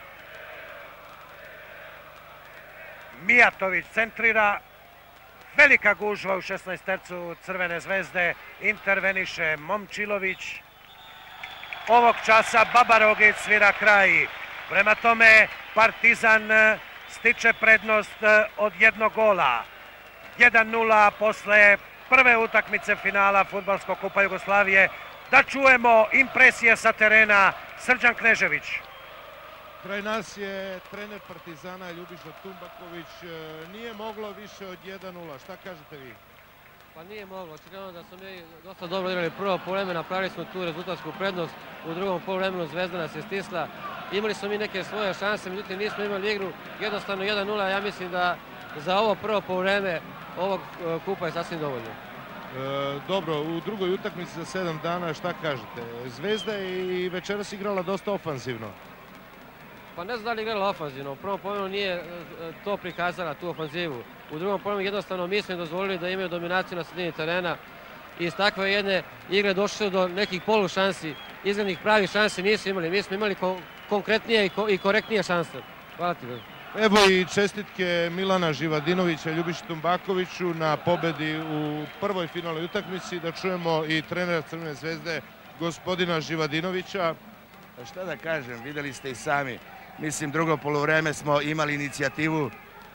Mijatović centrira. Velika gužva u 16-tercu Crvene zvezde. Interveniše Momčilović. Ovog časa Babarogić svira kraj. Prema tome Partizan stiče prednost od 1 gola. 1:0 posle prve utakmice finala Fudbalskog kupa Jugoslavije. Da čujemo impresije sa terena. Srđan Knežević. Kraj nas je trener Partizana Ljubiša Tumbaković. Nije moglo više od 1:0. Šta kažete vi? Pa nije moglo. Očigledno da smo mi dosta dobro igrali prvo poluvreme, napravili smo tu rezultatsku prednost. U drugom poluvremenu Zvezda nas je stisla. Imali smo mi neke svoje šanse, međutim nismo imali igru. Jednostavno 1:0. Ja mislim da za ovo prvo poluvreme ovog kupa je sasvim dovoljno. Dobro, u drugoj utakmici za 7 dana šta kažete? Zvezda je i večeras igrala dosta ofanzivno. Pa ne znam da li je igrala ofanzivno. U prvom poluvremenu nije to prikazala, tu ofanzivu. U drugom poluvremenu jednostavno mi smo dozvolili da imaju dominaciju na sredini terena. I iz takve jedne igre došli do nekih polušansi, izglednih pravih šansi nisu imali. Mi smo imali konkretnije i korektnije šanse. Hvala ti. Evo i čestitke Milana Živadinovića Ljubiši Tumbakoviću na pobedi u prvoj finalnoj utakmici. Da čujemo i trenera Crvene zvezde, gospodina Živadinovića. Šta da kažem, videli ste i sami. Mislim, drugo poluvreme smo imali inicijativu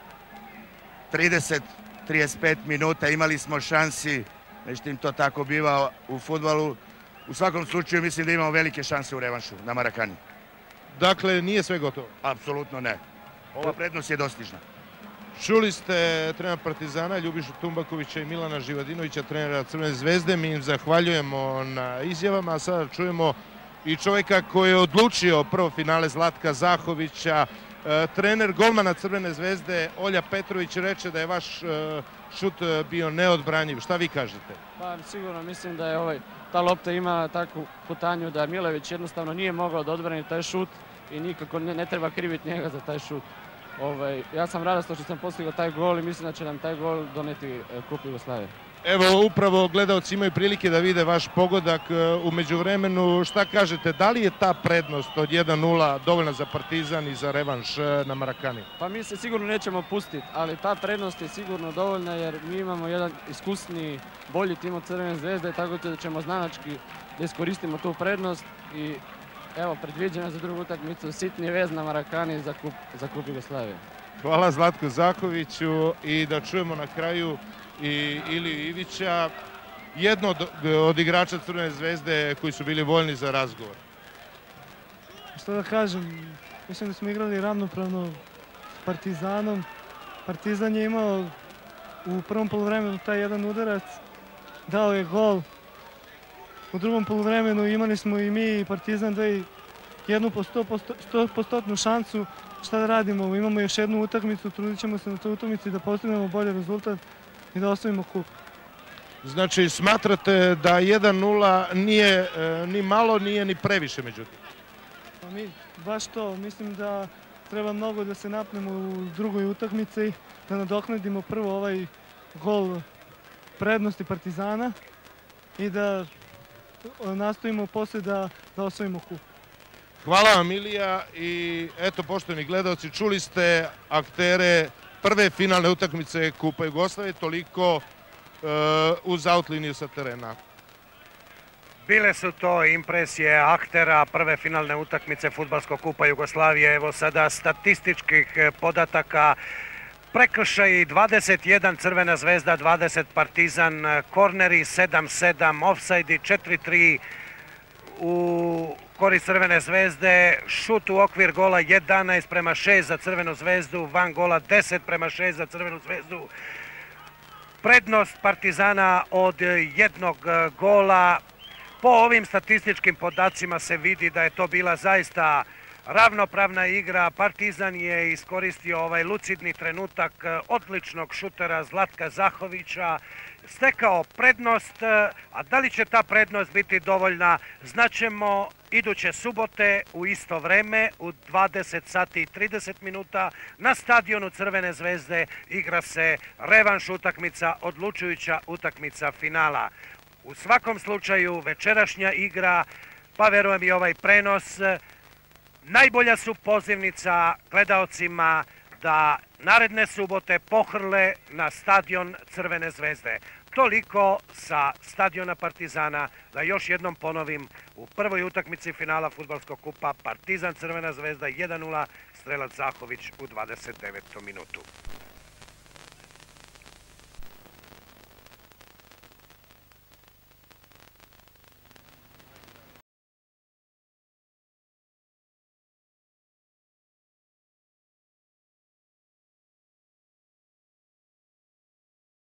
30-35 minuta, imali smo šansi, međutim to tako biva u fudbalu. U svakom slučaju mislim da imamo velike šanse u revanšu na Marakani. Dakle, nije sve gotovo? Apsolutno ne. Ova prednost je dostižna. Čuli ste trenera Partizana Ljubišu Tumbakovića i Milana Živadinovića, trenera Crvene zvezde. Mi im zahvaljujemo na izjavama, a sada čujemo i čovjeka koji je odlučio prvo finale Zlatka Zahovića. Trener golmana Crvene zvezde Olja Petrović reče da je vaš šut bio neodbranjiv. Šta vi kažete? Pa sigurno mislim da je ta lopta ima takvu putanju da Milević jednostavno nije mogao da odbrani taj šut i nikako ne treba kriviti njega za taj šut. Ja sam radostan što sam postigao taj gol i mislim da će nam taj gol doneti kup Jugoslavije. Evo, upravo gledalci imaju prilike da vide vaš pogodak u međuvremenu. Šta kažete, da li je ta prednost od 1:0 dovoljna za Partizan i za revanš na Marakani? Pa mi se sigurno nećemo pustiti, ali ta prednost je sigurno dovoljna jer mi imamo jedan iskusniji, bolji tim od Crvene zvezde, tako da ćemo znanački da iskoristimo tu prednost i evo, predviđena za drugu utakmicu, sitni vez na Marakani za kup Jugoslavije. Hvala Zlatku Zahoviću i da čujemo na kraju i Iliju Ivića, jedno od igrača Crvene zvezde koji su bili voljni za razgovor. Što da kažem, mislim da smo igrali ravnopravno s Partizanom. Partizan je imao u prvom poluvremenu taj jedan udarac, dao je gol. U drugom poluvremenu imali smo i mi i Partizan jednu po 100% šansu. Šta da radimo? Imamo još jednu utakmicu, trudit ćemo se na toj utakmici da postignemo bolji rezultat i da osvojimo kup. Znači, smatrate da 1:0 nije ni malo, nije ni previše međutim? Pa mi, baš to. Mislim da treba mnogo da se napnemo u drugoj utakmici, da nadoknadimo prvo ovaj gol prednosti Partizana i da nastojimo posle da osvojimo kup. Hvala vam, Ilija, i eto, poštovani gledalci, čuli ste aktere prve finalne utakmice Kupa Jugoslavije, toliko uz outliniju sa terena. Bile su to impresije aktera prve finalne utakmice Fudbalskog kupa Jugoslavije. Evo sada statističkih podataka. Prekršaji 21 Crvena zvezda, 20 Partizan, korneri 7-7, ofsajdi 4-3 u korist Crvene zvezde, šut u okvir gola 11:6 za Crvenu zvezdu, van gola 10:6 za Crvenu zvezdu. Prednost Partizana od 1 gola. Po ovim statističkim podacima se vidi da je to bila zaista ravnopravna igra. Partizan je iskoristio ovaj lucidni trenutak odličnog šutera Zlatka Zahovića, stekao prednost, a da li će ta prednost biti dovoljna, znaćemo iduće subote u isto vreme u 20:30 na stadionu Crvene zvezde igra se revanš utakmica, odlučujuća utakmica finala. U svakom slučaju večerašnja igra, pa verujem i ovaj prenos, najbolja su pozivnica gledaocima da naredne subote pohrle na stadion Crvene zvezde. Toliko sa stadiona Partizana, da još jednom ponovim, u prvoj utakmici finala fudbalskog kupa Partizan Crvena zvezda 1:0, strelac Zahović u 29. minutu.